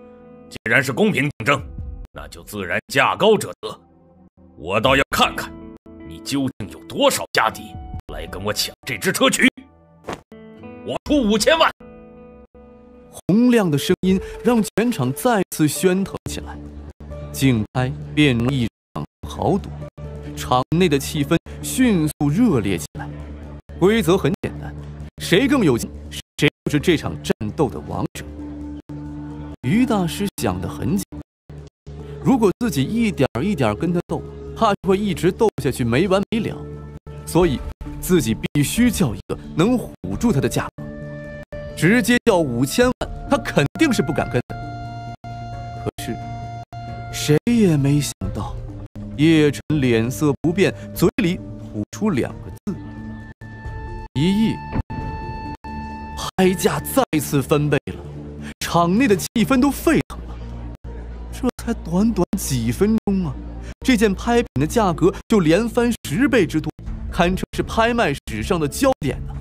既然是公平竞争，那就自然价高者得。我倒要看看你究竟有多少家底来跟我抢这只砗磲。我出五千万。 洪亮的声音让全场再次喧腾起来，竞拍变成一场豪赌，场内的气氛迅速热烈起来。规则很简单，谁更有劲，谁就是这场战斗的王者。于大师想得很简单，如果自己一点一点跟他斗，怕会一直斗下去没完没了，所以自己必须叫一个能唬住他的价格。直接叫五千万，他肯定是不敢跟的。可是谁也没想到，叶晨脸色不变，嘴里吐出两个字：一亿。拍价再次翻倍了，场内的气氛都沸腾了。这才短短几分钟啊，这件拍品的价格就连翻十倍之多，堪称是拍卖史上的焦点呢。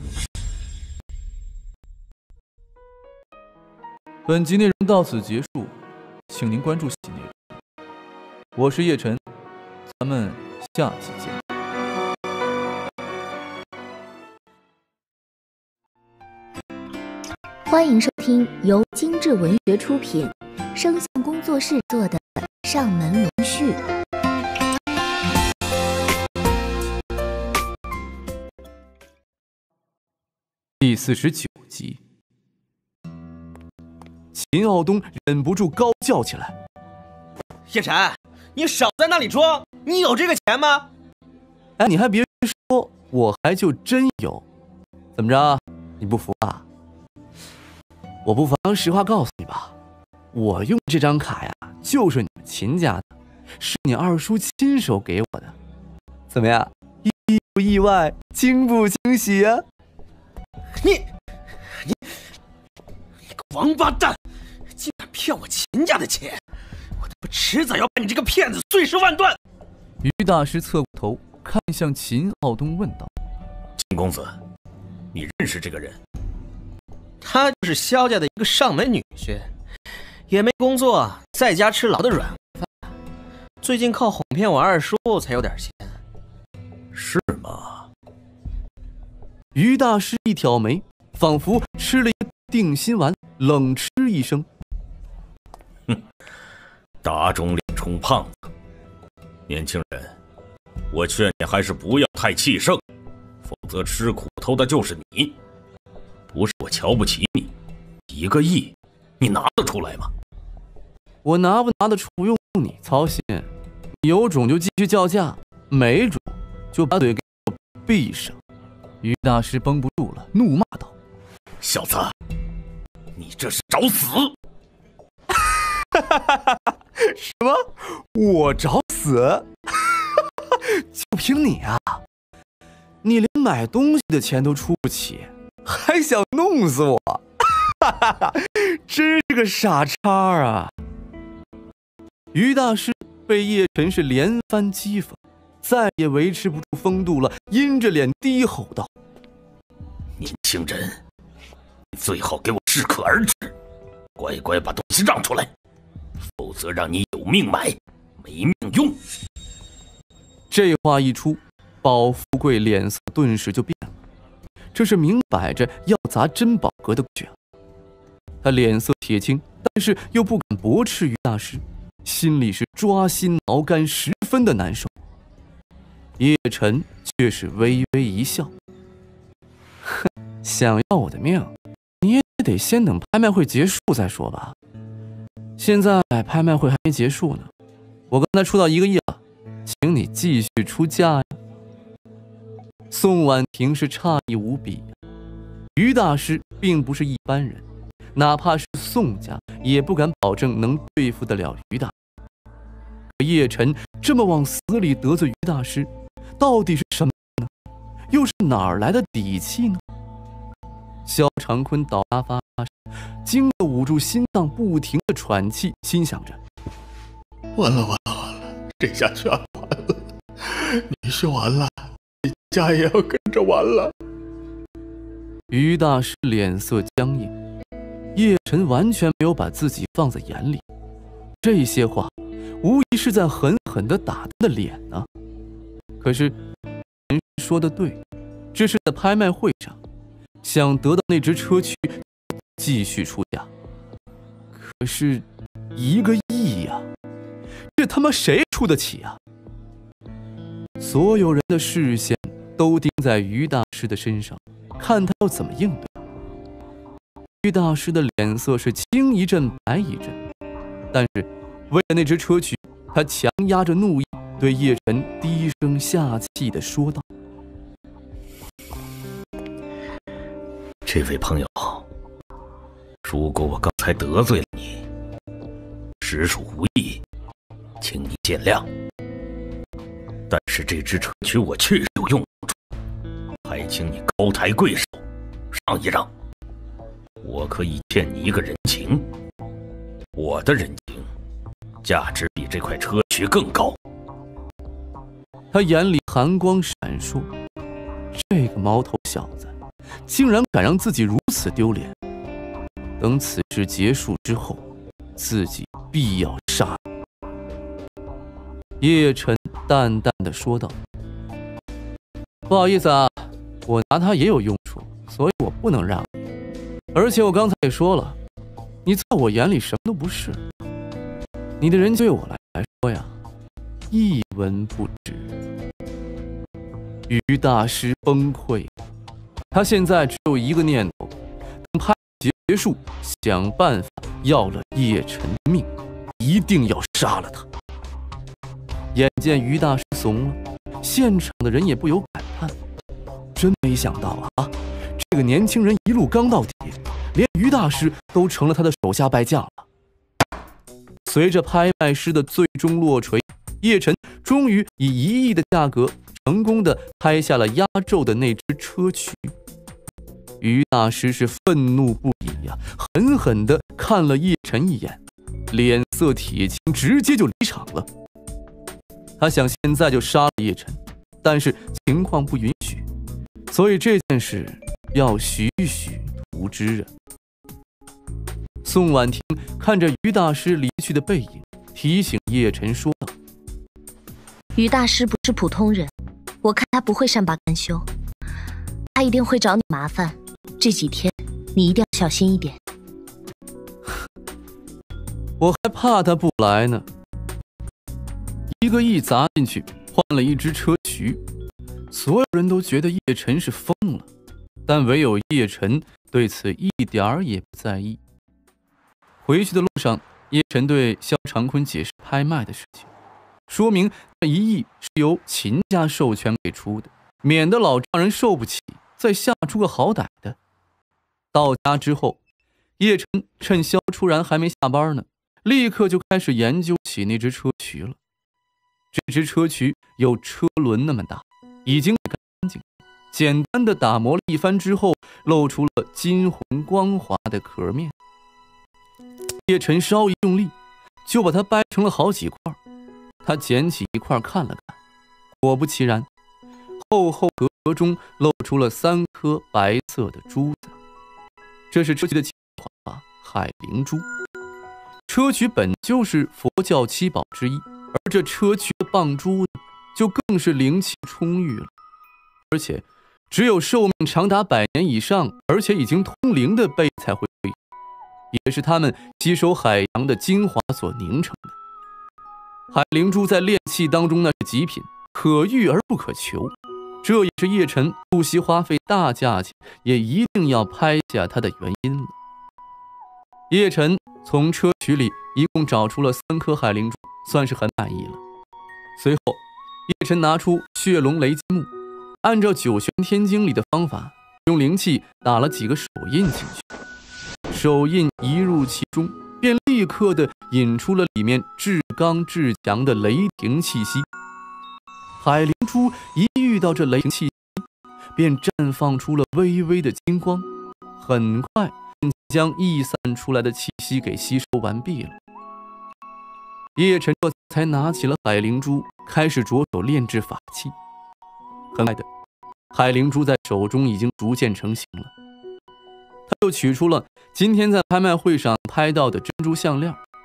本集内容到此结束，请您关注细内容。我是叶晨，咱们下期见。 欢迎收听由精致文学出品、声像工作室做的《上门龙续》。 第四十九集。秦傲东忍不住高叫起来：“ 叶晨，你少在那里装！你有这个钱吗？” 哎，你还别说，我还就真有。怎么着，你不服啊？我不妨实话告诉你吧，我用这张卡呀，就是你们秦家的，是你二叔亲手给我的。怎么样，意不意外，惊不惊喜啊？ 你你你个王八蛋，竟敢骗我秦家的钱！我他妈迟早要把你这个骗子碎尸万段！ 于大师侧过头看向秦傲东，问道：“ 秦公子，你认识这个人？” 他就是萧家的一个上门女婿，也没工作，在家吃牢的软饭。最近靠哄骗我二叔才有点钱。 是吗？ 于大师一挑眉，仿佛吃了一个定心丸，冷嗤一声：“ 哼，打肿脸充胖子。年轻人，我劝你还是不要太气盛，否则吃苦头的就是你。不是我瞧不起你，一个亿，你拿得出来吗？ 我拿不拿得出用你操心，你有种就继续叫价，没种就把嘴给我闭上。”于大师绷不住了，怒骂道：“ 小子，你这是找死！” 什么？我找死？就凭你啊！你连买东西的钱都出不起，还想弄死我？真是个傻叉啊！于大师被叶晨是连番讥讽，再也维持不住风度了，阴着脸低吼道：“ 年轻人，你最好给我适可而止，乖乖把东西让出来，否则让你有命买，没命用。” 这话一出，宝富贵脸色顿时就变了，这是明摆着要砸珍宝阁的规矩。他脸色铁青，但是又不敢驳斥于大师，心里是抓心挠肝，十分的难受。叶晨却是微微一笑：“哼，想要我的命，你也得先等拍卖会结束再说吧。现在拍卖会还没结束呢，我刚才出到一个亿了，请你继续出价呀。”宋婉婷是诧异无比，于大师并不是一般人，哪怕是宋家也不敢保证能对付得了于大师。可叶晨这么往死里得罪于大师，到底是什么呢？又是哪儿来的底气呢？萧长坤倒沙发上，惊得捂住心脏，不停的喘气，心想着： 完了完了完了，这下全完了！你是完了，你家也要跟着完了。 于大师脸色僵硬，叶晨完全没有把自己放在眼里， 这些话，无疑是在狠狠地打他的脸呢、啊。可是，人说的对，这是在拍卖会上，想得到那只砗磲，继续出价。可是，一个亿呀、啊，这他妈谁出得起啊？所有人的视线都盯在于大师的身上，看他要怎么应对。于大师的脸色是青一阵白一阵，但是为了那只砗磲，他强压着怒意，对叶晨低声下气地说道：“ 这位朋友，如果我刚才得罪了你，实属无意，请你见谅。但是这只砗磲我确实有用处，还请你高抬贵手，让一让。我可以欠你一个人情，我的人情价值比这块砗磲更高。” 他眼里寒光闪烁，这个毛头小子竟然敢让自己如此丢脸。等此事结束之后，自己必要杀人。叶晨淡淡的说道：“不好意思啊，我拿他也有用处，所以我不能让你。而且我刚才也说了，你在我眼里什么都不是，你的人对我来说呀，一文不值。”于大师崩溃，他现在只有一个念头：等拍结束，想办法要了叶晨的命，一定要杀了他。眼见于大师怂了，现场的人也不由感叹：真没想到啊，这个年轻人一路刚到底，连于大师都成了他的手下败将了。随着拍卖师的最终落锤，叶晨终于以一亿的价格成功的拍下了压轴的那只砗磲。于大师是愤怒不已呀、啊，狠狠的看了叶晨一眼，脸色铁青，直接就离场了。他想现在就杀了叶晨，但是情况不允许，所以这件事要许许图之啊。宋婉婷看着于大师离去的背影，提醒叶晨说道：“ 于大师不是普通人，我看他不会善罢甘休，他一定会找你麻烦。这几天你一定要小心一点。” 我还怕他不来呢。一个亿砸进去，换了一只砗磲，所有人都觉得叶晨是疯了，但唯有叶晨对此一点儿也不在意。回去的路上，叶晨对肖长坤解释拍卖的事情，说明这一亿是由秦家授权给出的，免得老丈人受不起，再下出个好歹的。到家之后，叶晨趁肖初然还没下班呢，立刻就开始研究起那只砗磲了。这只砗磲有车轮那么大，已经被干净，简单的打磨了一番之后，露出了金红光滑的壳面。叶晨稍一用力，就把它掰成了好几块。他捡起一块看了看，果不其然，厚厚壳中露出了三颗白色的珠子。这是砗磲的精华海灵珠。砗磲本就是佛教七宝之一，而这砗磲的棒珠呢，就更是灵气充裕了。而且，只有寿命长达百年以上，而且已经通灵的贝才会有，也是他们吸收海洋的精华所凝成的。海灵珠在炼器当中那是极品，可遇而不可求。这也是叶晨不惜花费大价钱，也一定要拍下它的原因了。叶晨从砗磲里一共找出了三颗海灵珠，算是很满意了。随后，叶晨拿出血龙雷金木，按照九玄天经里的方法，用灵气打了几个手印进去。手印一入其中，便立刻的引出了里面至刚至强的雷霆气息。海灵珠一遇到这雷霆气息，便绽放出了微微的金光，很快将溢散出来的气息给吸收完毕了。叶晨这才拿起了海灵珠，开始着手炼制法器。很快的，海灵珠在手中已经逐渐成型了。他又取出了今天在拍卖会上拍到的珍珠项链，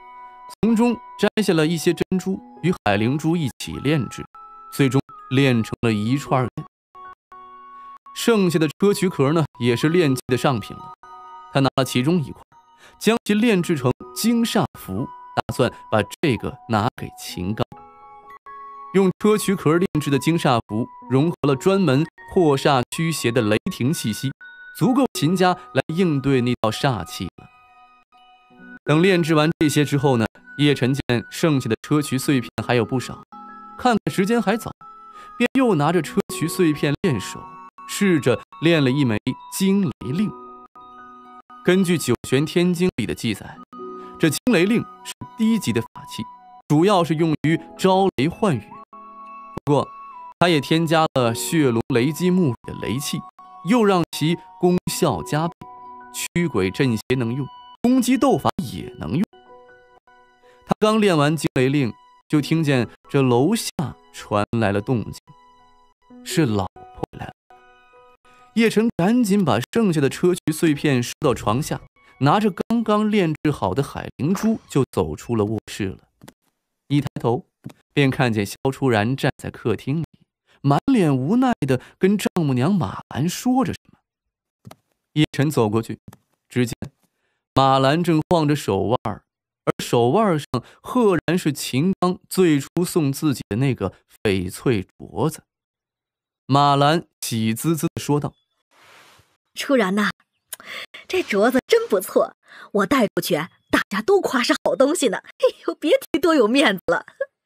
从中摘下了一些珍珠，与海灵珠一起炼制，最终炼成了一串链。剩下的砗磲壳呢，也是炼器的上品了。他拿了其中一块，将其炼制成金煞符，打算把这个拿给秦刚。用砗磲壳炼制的金煞符，融合了专门破煞驱邪的雷霆气息，足够秦家来应对那道煞气了。等炼制完这些之后呢，叶晨见剩下的砗磲碎片还有不少，看看时间还早，便又拿着砗磲碎片练手，试着练了一枚惊雷令。根据《九玄天经》里的记载，这惊雷令是低级的法器，主要是用于招雷唤雨。不过，它也添加了血龙雷击木里的雷气，又让其功效加倍，驱鬼镇邪能用，攻击斗法也能用。他刚练完惊雷令，就听见这楼下传来了动静，是老婆来了。叶晨赶紧把剩下的砗磲碎片收到床下，拿着刚刚炼制好的海灵珠就走出了卧室了。一抬头，便看见萧初然站在客厅里，满脸无奈地跟丈母娘马兰说着什么。叶晨走过去，只见马兰正晃着手腕，而手腕上赫然是秦刚最初送自己的那个翡翠镯子。马兰喜滋滋地说道：“ 初然呐，这镯子真不错，我带出去，大家都夸是好东西呢。哎呦，别提多有面子了。”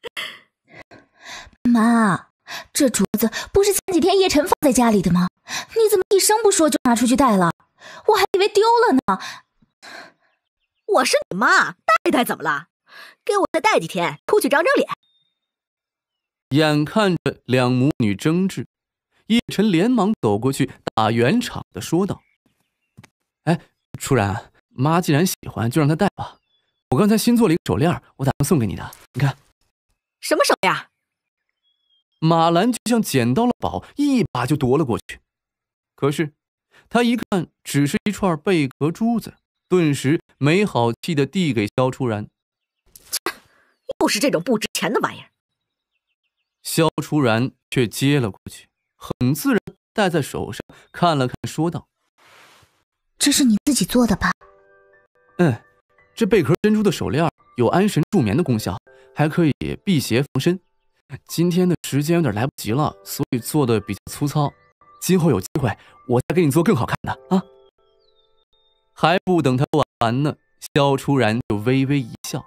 妈，这镯子不是前几天叶晨放在家里的吗？你怎么一声不说就拿出去戴了？我还以为丢了呢。 我是你妈，带一带怎么了？给我再带几天，出去长长脸。 眼看着两母女争执，叶晨连忙走过去，打圆场的说道：“哎，初然，妈既然喜欢，就让她戴吧。我刚才新做了一个手链，我打算送给你的，你看。” 什么手链？ 马兰就像捡到了宝，一把就夺了过去。可是他一看，只是一串贝壳珠子，顿时没好气地递给萧初然。 又是这种不值钱的玩意儿。 萧初然却接了过去，很自然戴在手上，看了看，说道：“ 这是你自己做的吧？”“ 嗯，这贝壳珍珠的手链有安神助眠的功效，还可以辟邪防身。今天的时间有点来不及了，所以做的比较粗糙。今后有机会，我再给你做更好看的啊！”还不等他说完呢，萧初然就微微一笑：“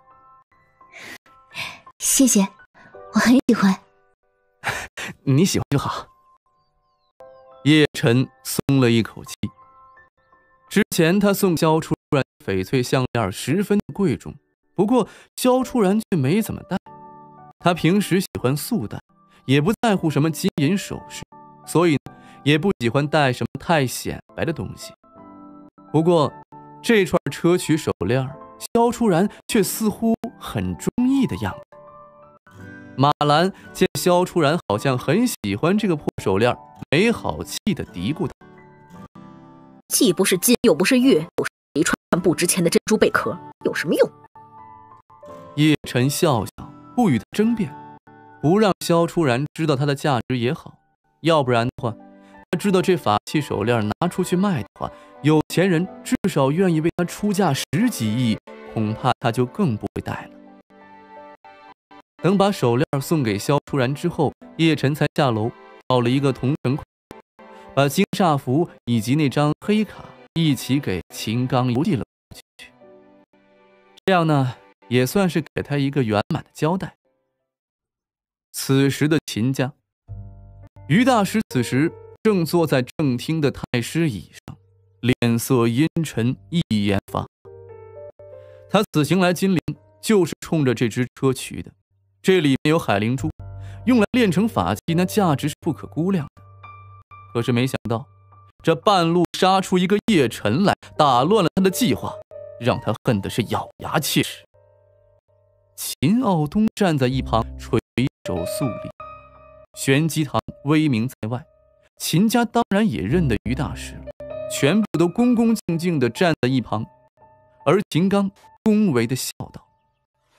谢谢，我很喜欢。”“ 你喜欢就好。”叶晨松了一口气。之前他送萧初然翡翠项链十分的贵重，不过萧初然却没怎么戴。他平时喜欢素戴，也不在乎什么金银首饰，所以也不喜欢戴什么太显摆的东西。不过这串砗磲手链，萧初然却似乎很中意的样子。马兰见萧初然好像很喜欢这个破手链，没好气地嘀咕道：“ 既不是金，又不是玉，又是一串不值钱的珍珠贝壳，有什么用？” 叶晨笑笑，不与他争辩，不让萧初然知道它的价值也好，要不然的话，他知道这法器手链拿出去卖的话，有钱人至少愿意为他出价十几亿，恐怕他就更不会戴了。等把手链送给萧初然之后，叶晨才下楼找了一个同城，把金煞符以及那张黑卡一起给秦刚邮递了过去。这样呢，也算是给他一个圆满的交代。此时的秦家，于大师此时正坐在正厅的太师椅上，脸色阴沉，一言发。他此行来金陵，就是冲着这只砗磲的。这里面有海灵珠，用来炼成法器，那价值是不可估量的。可是没想到，这半路杀出一个叶晨来，打乱了他的计划，让他恨的是咬牙切齿。秦傲东站在一旁，垂手肃立。玄机堂威名在外，秦家当然也认得于大师了，全部都恭恭敬敬地站在一旁。而秦刚恭维地笑道：“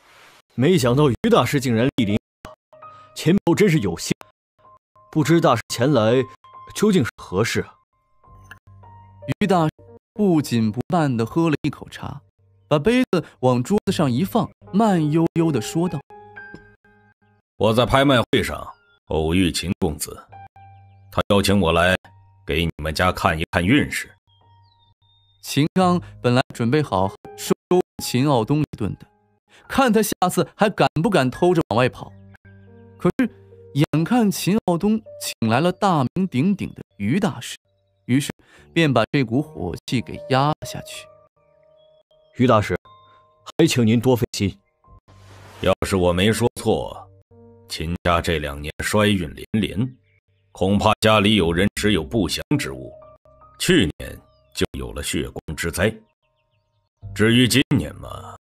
没想到于大师竟然莅临，前辈真是有幸。不知大师前来究竟是何事啊？ 于大师不紧不慢地喝了一口茶，把杯子往桌子上一放，慢悠悠地说道：“ 我在拍卖会上偶遇秦公子，他邀请我来给你们家看一看运势。” 秦刚本来准备好好收秦傲东一顿的，看他下次还敢不敢偷着往外跑。可是眼看秦傲东请来了大名鼎鼎的于大师，于是便把这股火气给压了下去。 于大师，还请您多费心。 要是我没说错，秦家这两年衰运连连，恐怕家里有人持有不祥之物，去年就有了血光之灾。至于今年嘛，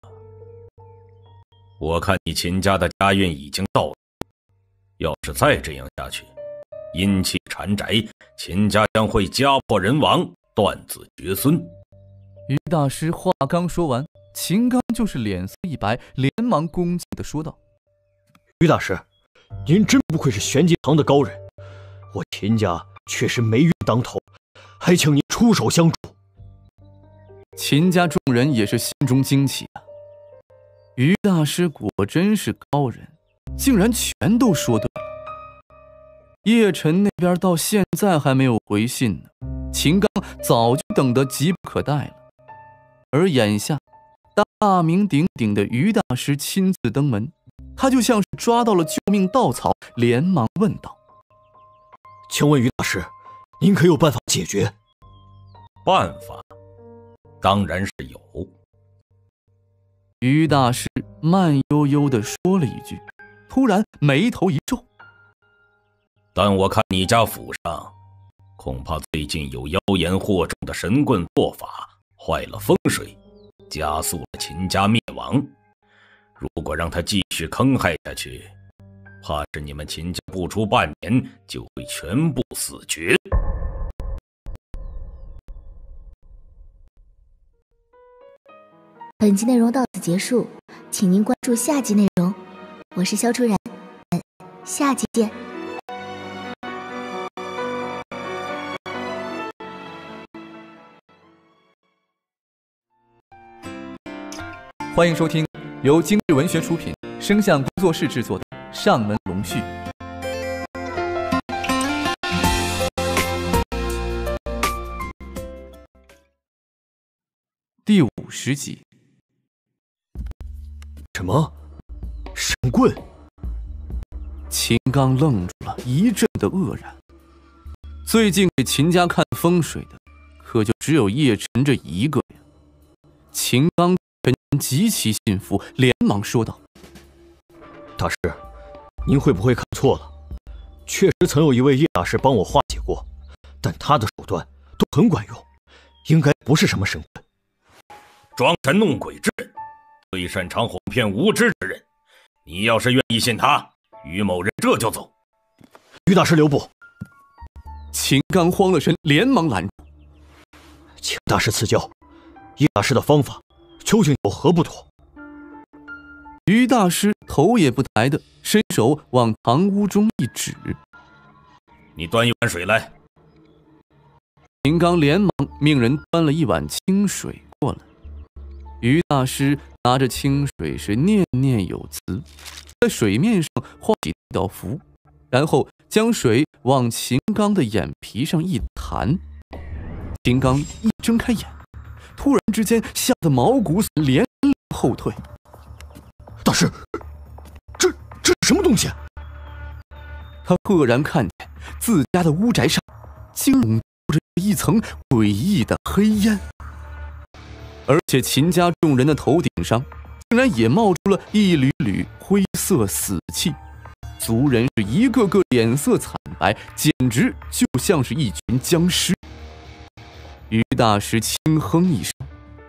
我看你秦家的家运已经到了，要是再这样下去，阴气缠宅，秦家将会家破人亡，断子绝孙。 于大师话刚说完，秦刚就是脸色一白，连忙恭敬地说道：“ 于大师，您真不愧是玄机堂的高人，我秦家确实霉运当头，还请您出手相助。” 秦家众人也是心中惊奇啊，于大师果真是高人，竟然全都说对了。叶晨那边到现在还没有回信呢，秦刚早就等得急不可待了。而眼下大名鼎鼎的于大师亲自登门，他就像是抓到了救命稻草，连忙问道：“ 请问于大师，您可有办法解决？” 办法当然是有。 于大师慢悠悠地说了一句，突然眉头一皱：“ 但我看你家府上恐怕最近有妖言惑众的神棍做法，坏了风水，加速了秦家灭亡。如果让他继续坑害下去，怕是你们秦家不出半年就会全部死绝。” 本集内容到此结束，请您关注下集内容。我是肖初然，下集见。 欢迎收听由精致文学出品、声像工作室制作的《上门龙续》第五十集。 什么？神棍？ 秦刚愣住了，一阵的愕然。最近给秦家看风水的，可就只有叶晨这一个呀。秦刚极其信服，连忙说道：“ 大师，您会不会看错了？确实曾有一位叶大师帮我化解过，但他的手段都很管用，应该不是什么神棍。 装神弄鬼之人，最擅长哄骗无知之人。你要是愿意信他，于某人这就走。” 于大师留步！ 秦刚慌了神，连忙拦住：“ 请大师赐教，叶大师的方法究竟有何不妥？” 于大师头也不抬的伸手往堂屋中一指：“ 你端一碗水来。” 秦刚连忙命人端了一碗清水过来。于大师拿着清水是念念有词，在水面上画起一道符，然后将水往秦刚的眼皮上一弹。秦刚一睁开眼，突然之间吓得毛骨悚然，连连后退。 “大师，这这是什么东西？” 他赫然看见自家的屋宅上竟笼罩着一层诡异的黑烟，而且秦家众人的头顶上竟然也冒出了一缕缕灰色死气，族人是一个个脸色惨白，简直就像是一群僵尸。于大师轻哼一声：“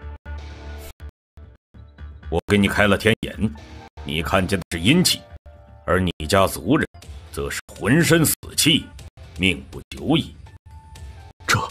我给你开了天眼，你看见的是阴气，而你家族人则是浑身死气，命不久矣。 这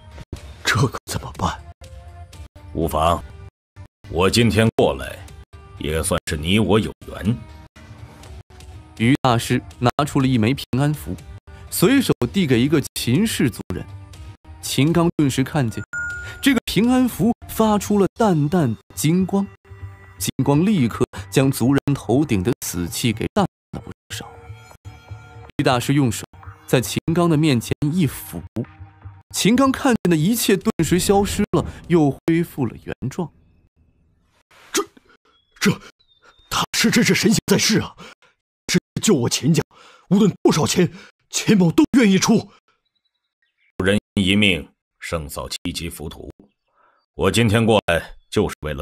这可怎么办？” 无妨，我今天过来也算是你我有缘。 于大师拿出了一枚平安符，随手递给一个秦氏族人。秦刚顿时看见这个平安符发出了淡淡的金光，金光立刻将族人头顶的死气给淡了不少。于大师用手在秦刚的面前一抚，秦刚看见的一切顿时消失了，又恢复了原状。 这这大师真是神仙在世啊！是救我秦家，无论多少钱，秦某都愿意出。 人一命，胜扫七级浮屠。我今天过来就是为了……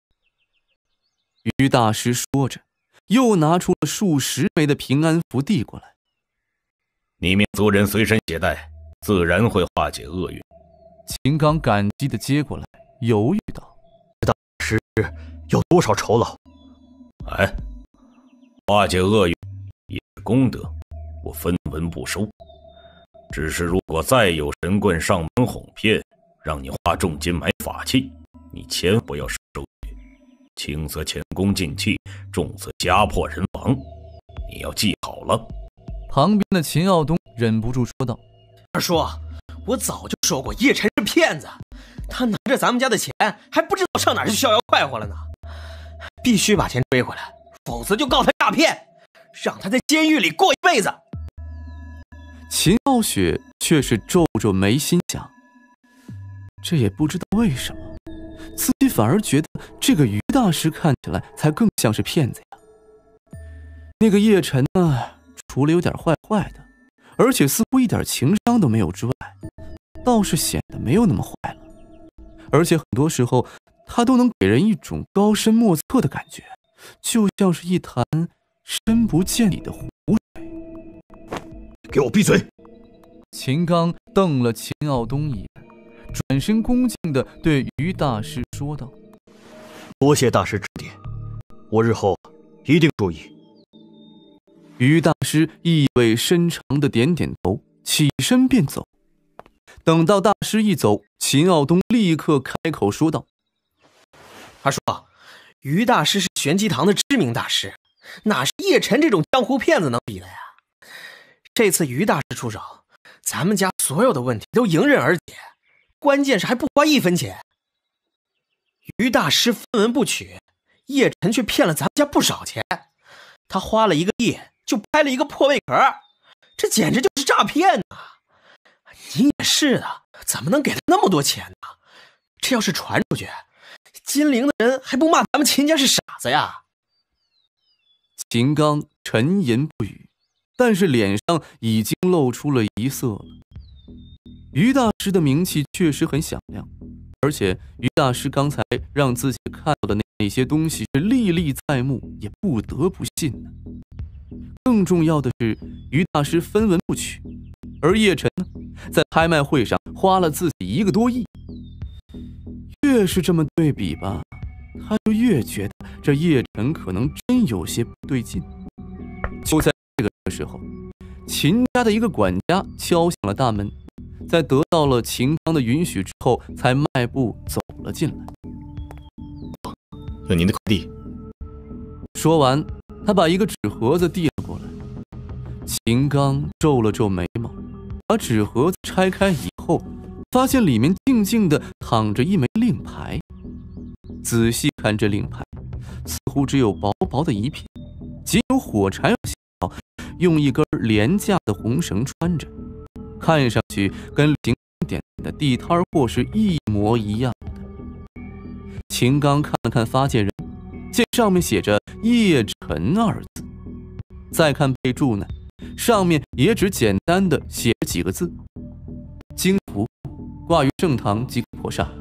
于大师说着，又拿出了数十枚的平安符递过来。 你命族人随身携带，自然会化解厄运。 秦刚感激地接过来，犹豫道：“ 大师有多少酬劳？” 哎，化解厄运也是功德，我分文不收。只是如果再有神棍上门哄骗，让你花重金买法器，你千万不要收取，轻则前功尽弃，重则家破人亡，你要记好了。 旁边的秦耀东忍不住说道：“ 二叔，我早就说过叶晨是骗子，他拿着咱们家的钱，还不知道上哪儿去逍遥快活了呢。必须把钱追回来，否则就告他诈骗，让他在监狱里过一辈子。” 秦傲雪却是皱皱眉心想，这也不知道为什么，自己反而觉得这个于大师看起来才更像是骗子呀。那个叶晨呢，除了有点坏坏的，而且似乎一点情商都没有之外，倒是显得没有那么坏了。而且很多时候，他都能给人一种高深莫测的感觉，就像是一潭深不见底的湖水。 给我闭嘴！ 秦刚瞪了秦傲东一眼，转身恭敬地对于大师说道：“ 多谢大师指点，我日后一定注意。” 于大师意味深长地点点头，起身便走。等到大师一走，秦傲东立刻开口说道：“ 二叔，于大师是玄机堂的知名大师，哪是叶晨这种江湖骗子能比的呀？这次于大师出手，咱们家所有的问题都迎刃而解，关键是还不花一分钱。于大师分文不取，叶晨却骗了咱们家不少钱，他花了一个亿就拍了一个破贝壳，这简直就是诈骗啊！你也是的，怎么能给他那么多钱呢？这要是传出去，金陵的人还不骂咱们秦家是傻子呀？” 秦刚沉吟不语，但是脸上已经露出了疑色了。于大师的名气确实很响亮，而且于大师刚才让自己看到的那那些东西是历历在目，也不得不信呢。更重要的是，于大师分文不取，而叶晨呢，在拍卖会上花了自己一个多亿。越是这么对比吧，他就越觉得这叶晨可能真有些不对劲。就在这个时候，秦家的一个管家敲响了大门，在得到了秦刚的允许之后，才迈步走了进来。 有您的快递。 说完，他把一个纸盒子递了过来。秦刚皱了皱眉毛，把纸盒子拆开以后，发现里面静静地躺着一枚令牌。仔细看这令牌，似乎只有薄薄的一片，仅有火柴小，用一根廉价的红绳穿着，看上去跟零点的地摊货是一模一样的。秦刚看了看发件人，见上面写着叶晨二字，再看备注呢，上面也只简单的写了几个字：经符挂于正堂即可破煞。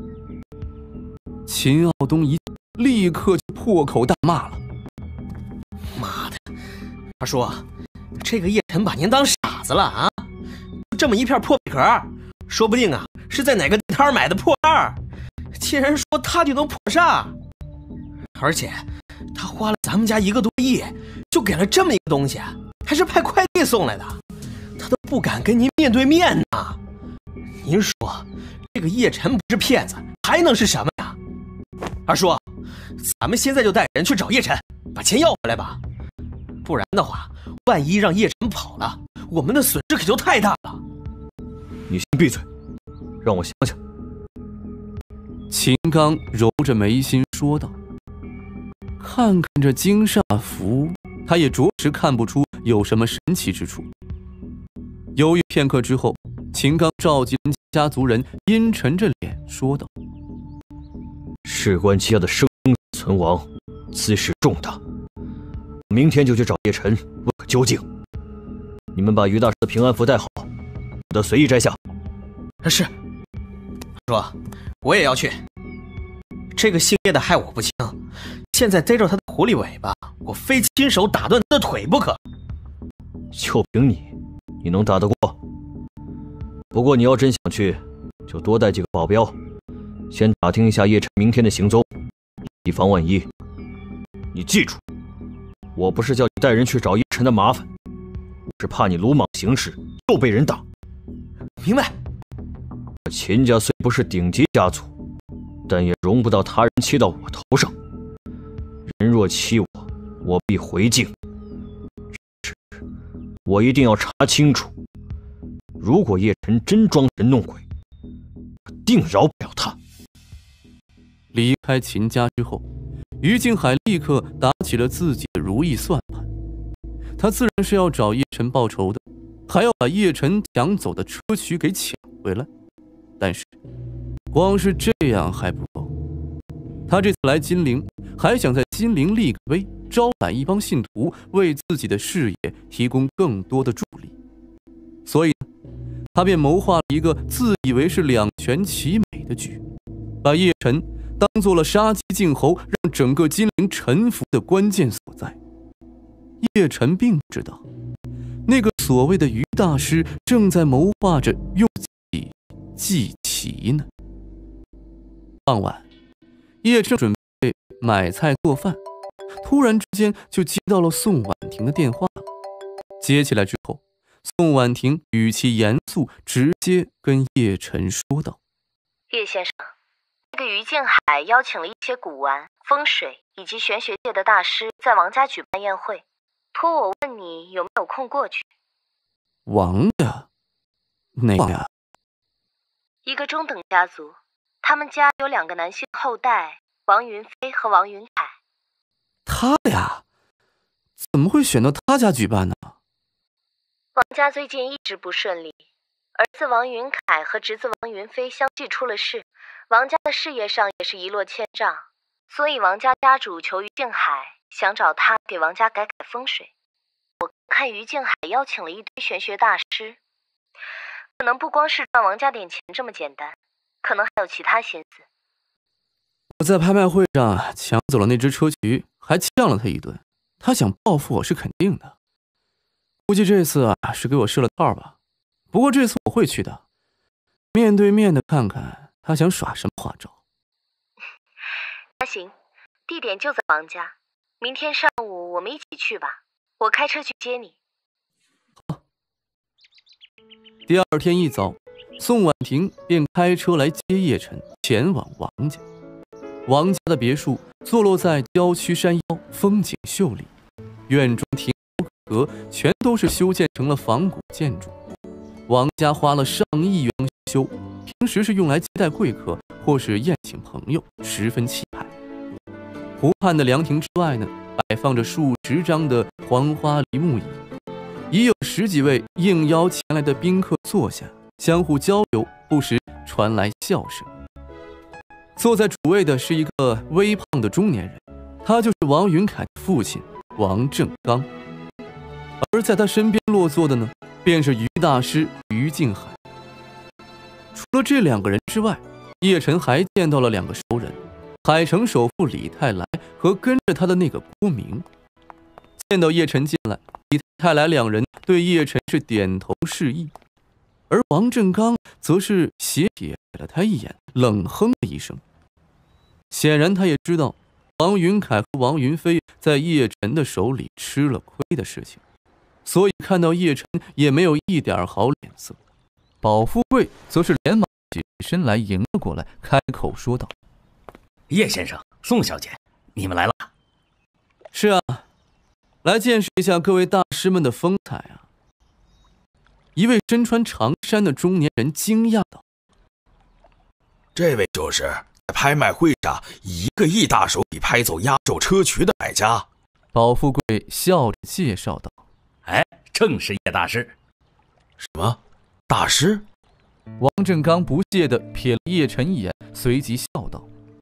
秦傲东一立刻就破口大骂了：“ 妈的！二叔，这个叶晨把您当傻子了啊？这么一片破贝壳，说不定啊是在哪个地摊买的破二，竟然说他就能破煞，而且他花了咱们家一个多亿，就给了这么一个东西，还是派快递送来的，他都不敢跟您面对面呢。您说这个叶晨不是骗子，还能是什么呀？二叔， 咱们现在就带人去找叶晨，把钱要回来吧。不然的话，万一让叶晨跑了，我们的损失可就太大了。 你先闭嘴，让我想想。 秦刚揉着眉心说道。看看这金煞符，他也着实看不出有什么神奇之处。犹豫片刻之后，秦刚召集家族人，阴沉着脸说道：“ 事关戚家的生死存亡，此事重大，明天就去找叶晨问个究竟。你们把于大师的平安符带好，不得随意摘下。” 是。说，我也要去。这个姓叶的害我不轻，现在逮着他的狐狸尾巴，我非亲手打断他的腿不可。 就凭你，你能打得过？不过你要真想去，就多带几个保镖，先打听一下叶晨明天的行踪，以防万一。你记住，我不是叫你带人去找叶晨的麻烦，我是怕你鲁莽行事又被人打。 明白。 秦家虽不是顶级家族，但也容不到他人欺到我头上。人若欺我，我必回敬。只是我一定要查清楚，如果叶晨真装神弄鬼，我定饶不了他。 离开秦家之后，于静海立刻打起了自己的如意算盘。他自然是要找叶晨报仇的，还要把叶晨抢走的车曲给抢回来。但是光是这样还不够，他这次来金陵，还想在金陵立个威，招揽一帮信徒，为自己的事业提供更多的助力。所以他便谋划了一个自以为是两全其美的局，把叶晨当做了杀鸡儆猴，让整个金陵臣服的关键所在。叶晨并不知道，那个所谓的于大师正在谋划着用自己祭旗呢。傍晚，叶晨准备买菜做饭，突然之间就接到了宋婉婷的电话。接起来之后，宋婉婷语气严肃，直接跟叶晨说道：“ 叶先生，那个于静海邀请了一些古玩、风水以及玄学界的大师在王家举办宴会，托我问你有没有空过去。” 王家？哪个？ 一个中等家族，他们家有两个男性后代，王云飞和王云凯。 他呀？怎么会选到他家举办呢？ 王家最近一直不顺利，儿子王云凯和侄子王云飞相继出了事，王家的事业上也是一落千丈，所以王家家主求于静海，想找他给王家改改风水。我看于静海邀请了一堆玄学大师，可能不光是赚王家点钱这么简单，可能还有其他心思。 我在拍卖会上抢走了那只车渠，还呛了他一顿，他想报复我是肯定的。估计这次啊是给我设了套吧。不过这次我会去的，面对面的看看他想耍什么花招。 那行，地点就在王家，明天上午我们一起去吧，我开车去接你。 好。第二天一早，宋婉婷便开车来接叶晨，前往王家。王家的别墅坐落在郊区山腰，风景秀丽，院中亭阁全都是修建成了仿古建筑。王家花了上亿元修，平时是用来接待贵客或是宴请朋友，十分气派。湖畔的凉亭之外呢，摆放着数十张的黄花梨木椅，已有十几位应邀前来的宾客坐下，相互交流，不时传来笑声。坐在主位的是一个微胖的中年人，他就是王云凯的父亲王正刚。而在他身边落座的呢，便是于大师于静海。除了这两个人之外，叶晨还见到了两个熟人，海城首富李泰来和跟着他的那个郭明。见到叶晨进来，李泰来两人对叶晨是点头示意，而王正刚则是斜瞥了他一眼，冷哼了一声。显然他也知道王云凯和王云飞在叶晨的手里吃了亏的事情，所以看到叶晨也没有一点好脸色。保富贵则是连忙起身来迎了过来，开口说道：“ 叶先生，宋小姐， 你们来了。 是啊，来见识一下各位大师们的风采啊！一位身穿长衫的中年人惊讶道：“ 这位就是在拍卖会上以一个亿大手笔拍走压轴车渠的买家。” 宝富贵笑着介绍道：“ 哎，正是叶大师。”“ 什么？大师？” 王振刚不屑地瞥了叶晨一眼，随即笑道：“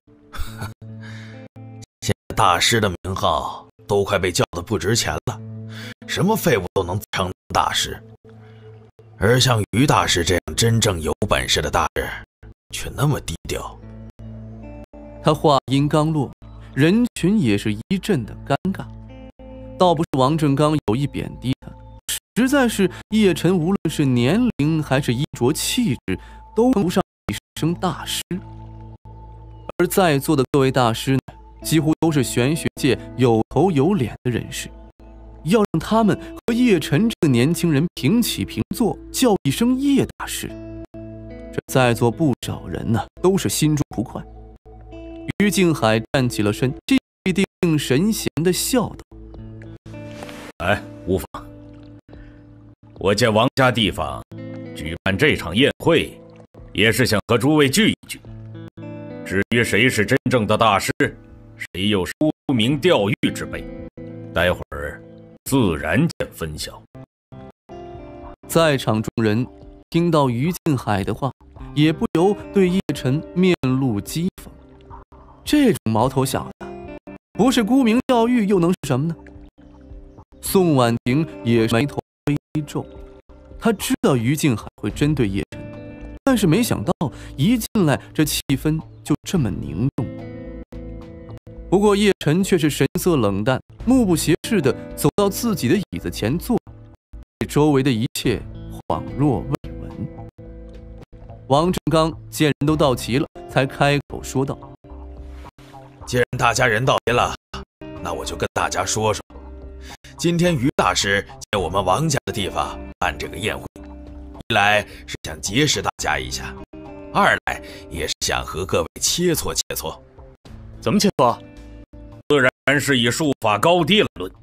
现在大师的名号都快被叫得不值钱了，什么废物都能自称大师。而像于大师这样真正有本事的大师，却那么低调。” 他话音刚落，人群也是一阵的尴尬。倒不是王振刚有意贬低他，实在是叶晨无论是年龄还是衣着气质，都不上一声大师。而在座的各位大师呢，几乎都是玄学界有头有脸的人士，要让他们和叶晨这个年轻人平起平坐，叫一声叶大师，这在座不少人呢，都是心中不快。于静海站起了身，气定神闲地笑道：“ 哎，无妨。我见王家地方举办这场宴会，也是想和诸位聚一聚。至于谁是真正的大师，谁又是沽名钓誉之辈，待会儿自然见分晓。” 在场众人听到于静海的话，也不由对叶晨面露讥讽。这种毛头小子，不是沽名钓誉又能是什么呢？宋婉婷也是眉头微皱，她知道于静海会针对叶晨，但是没想到一进来这气氛就这么凝重。不过叶晨却是神色冷淡，目不斜视地走到自己的椅子前坐，对周围的一切恍若未闻。王振刚见人都到齐了，才开口说道：“ 既然大家人到齐了，那我就跟大家说说，今天于大师借我们王家的地方办这个宴会，一来是想结识大家一下，二来也是想和各位切磋切磋。”“ 怎么切磋？”“自然是以术法高低来论。”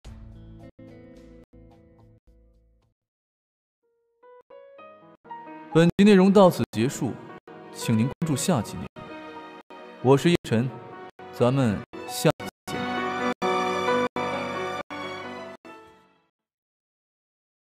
本集内容到此结束，请您关注下集内容。我是叶晨，咱们下集。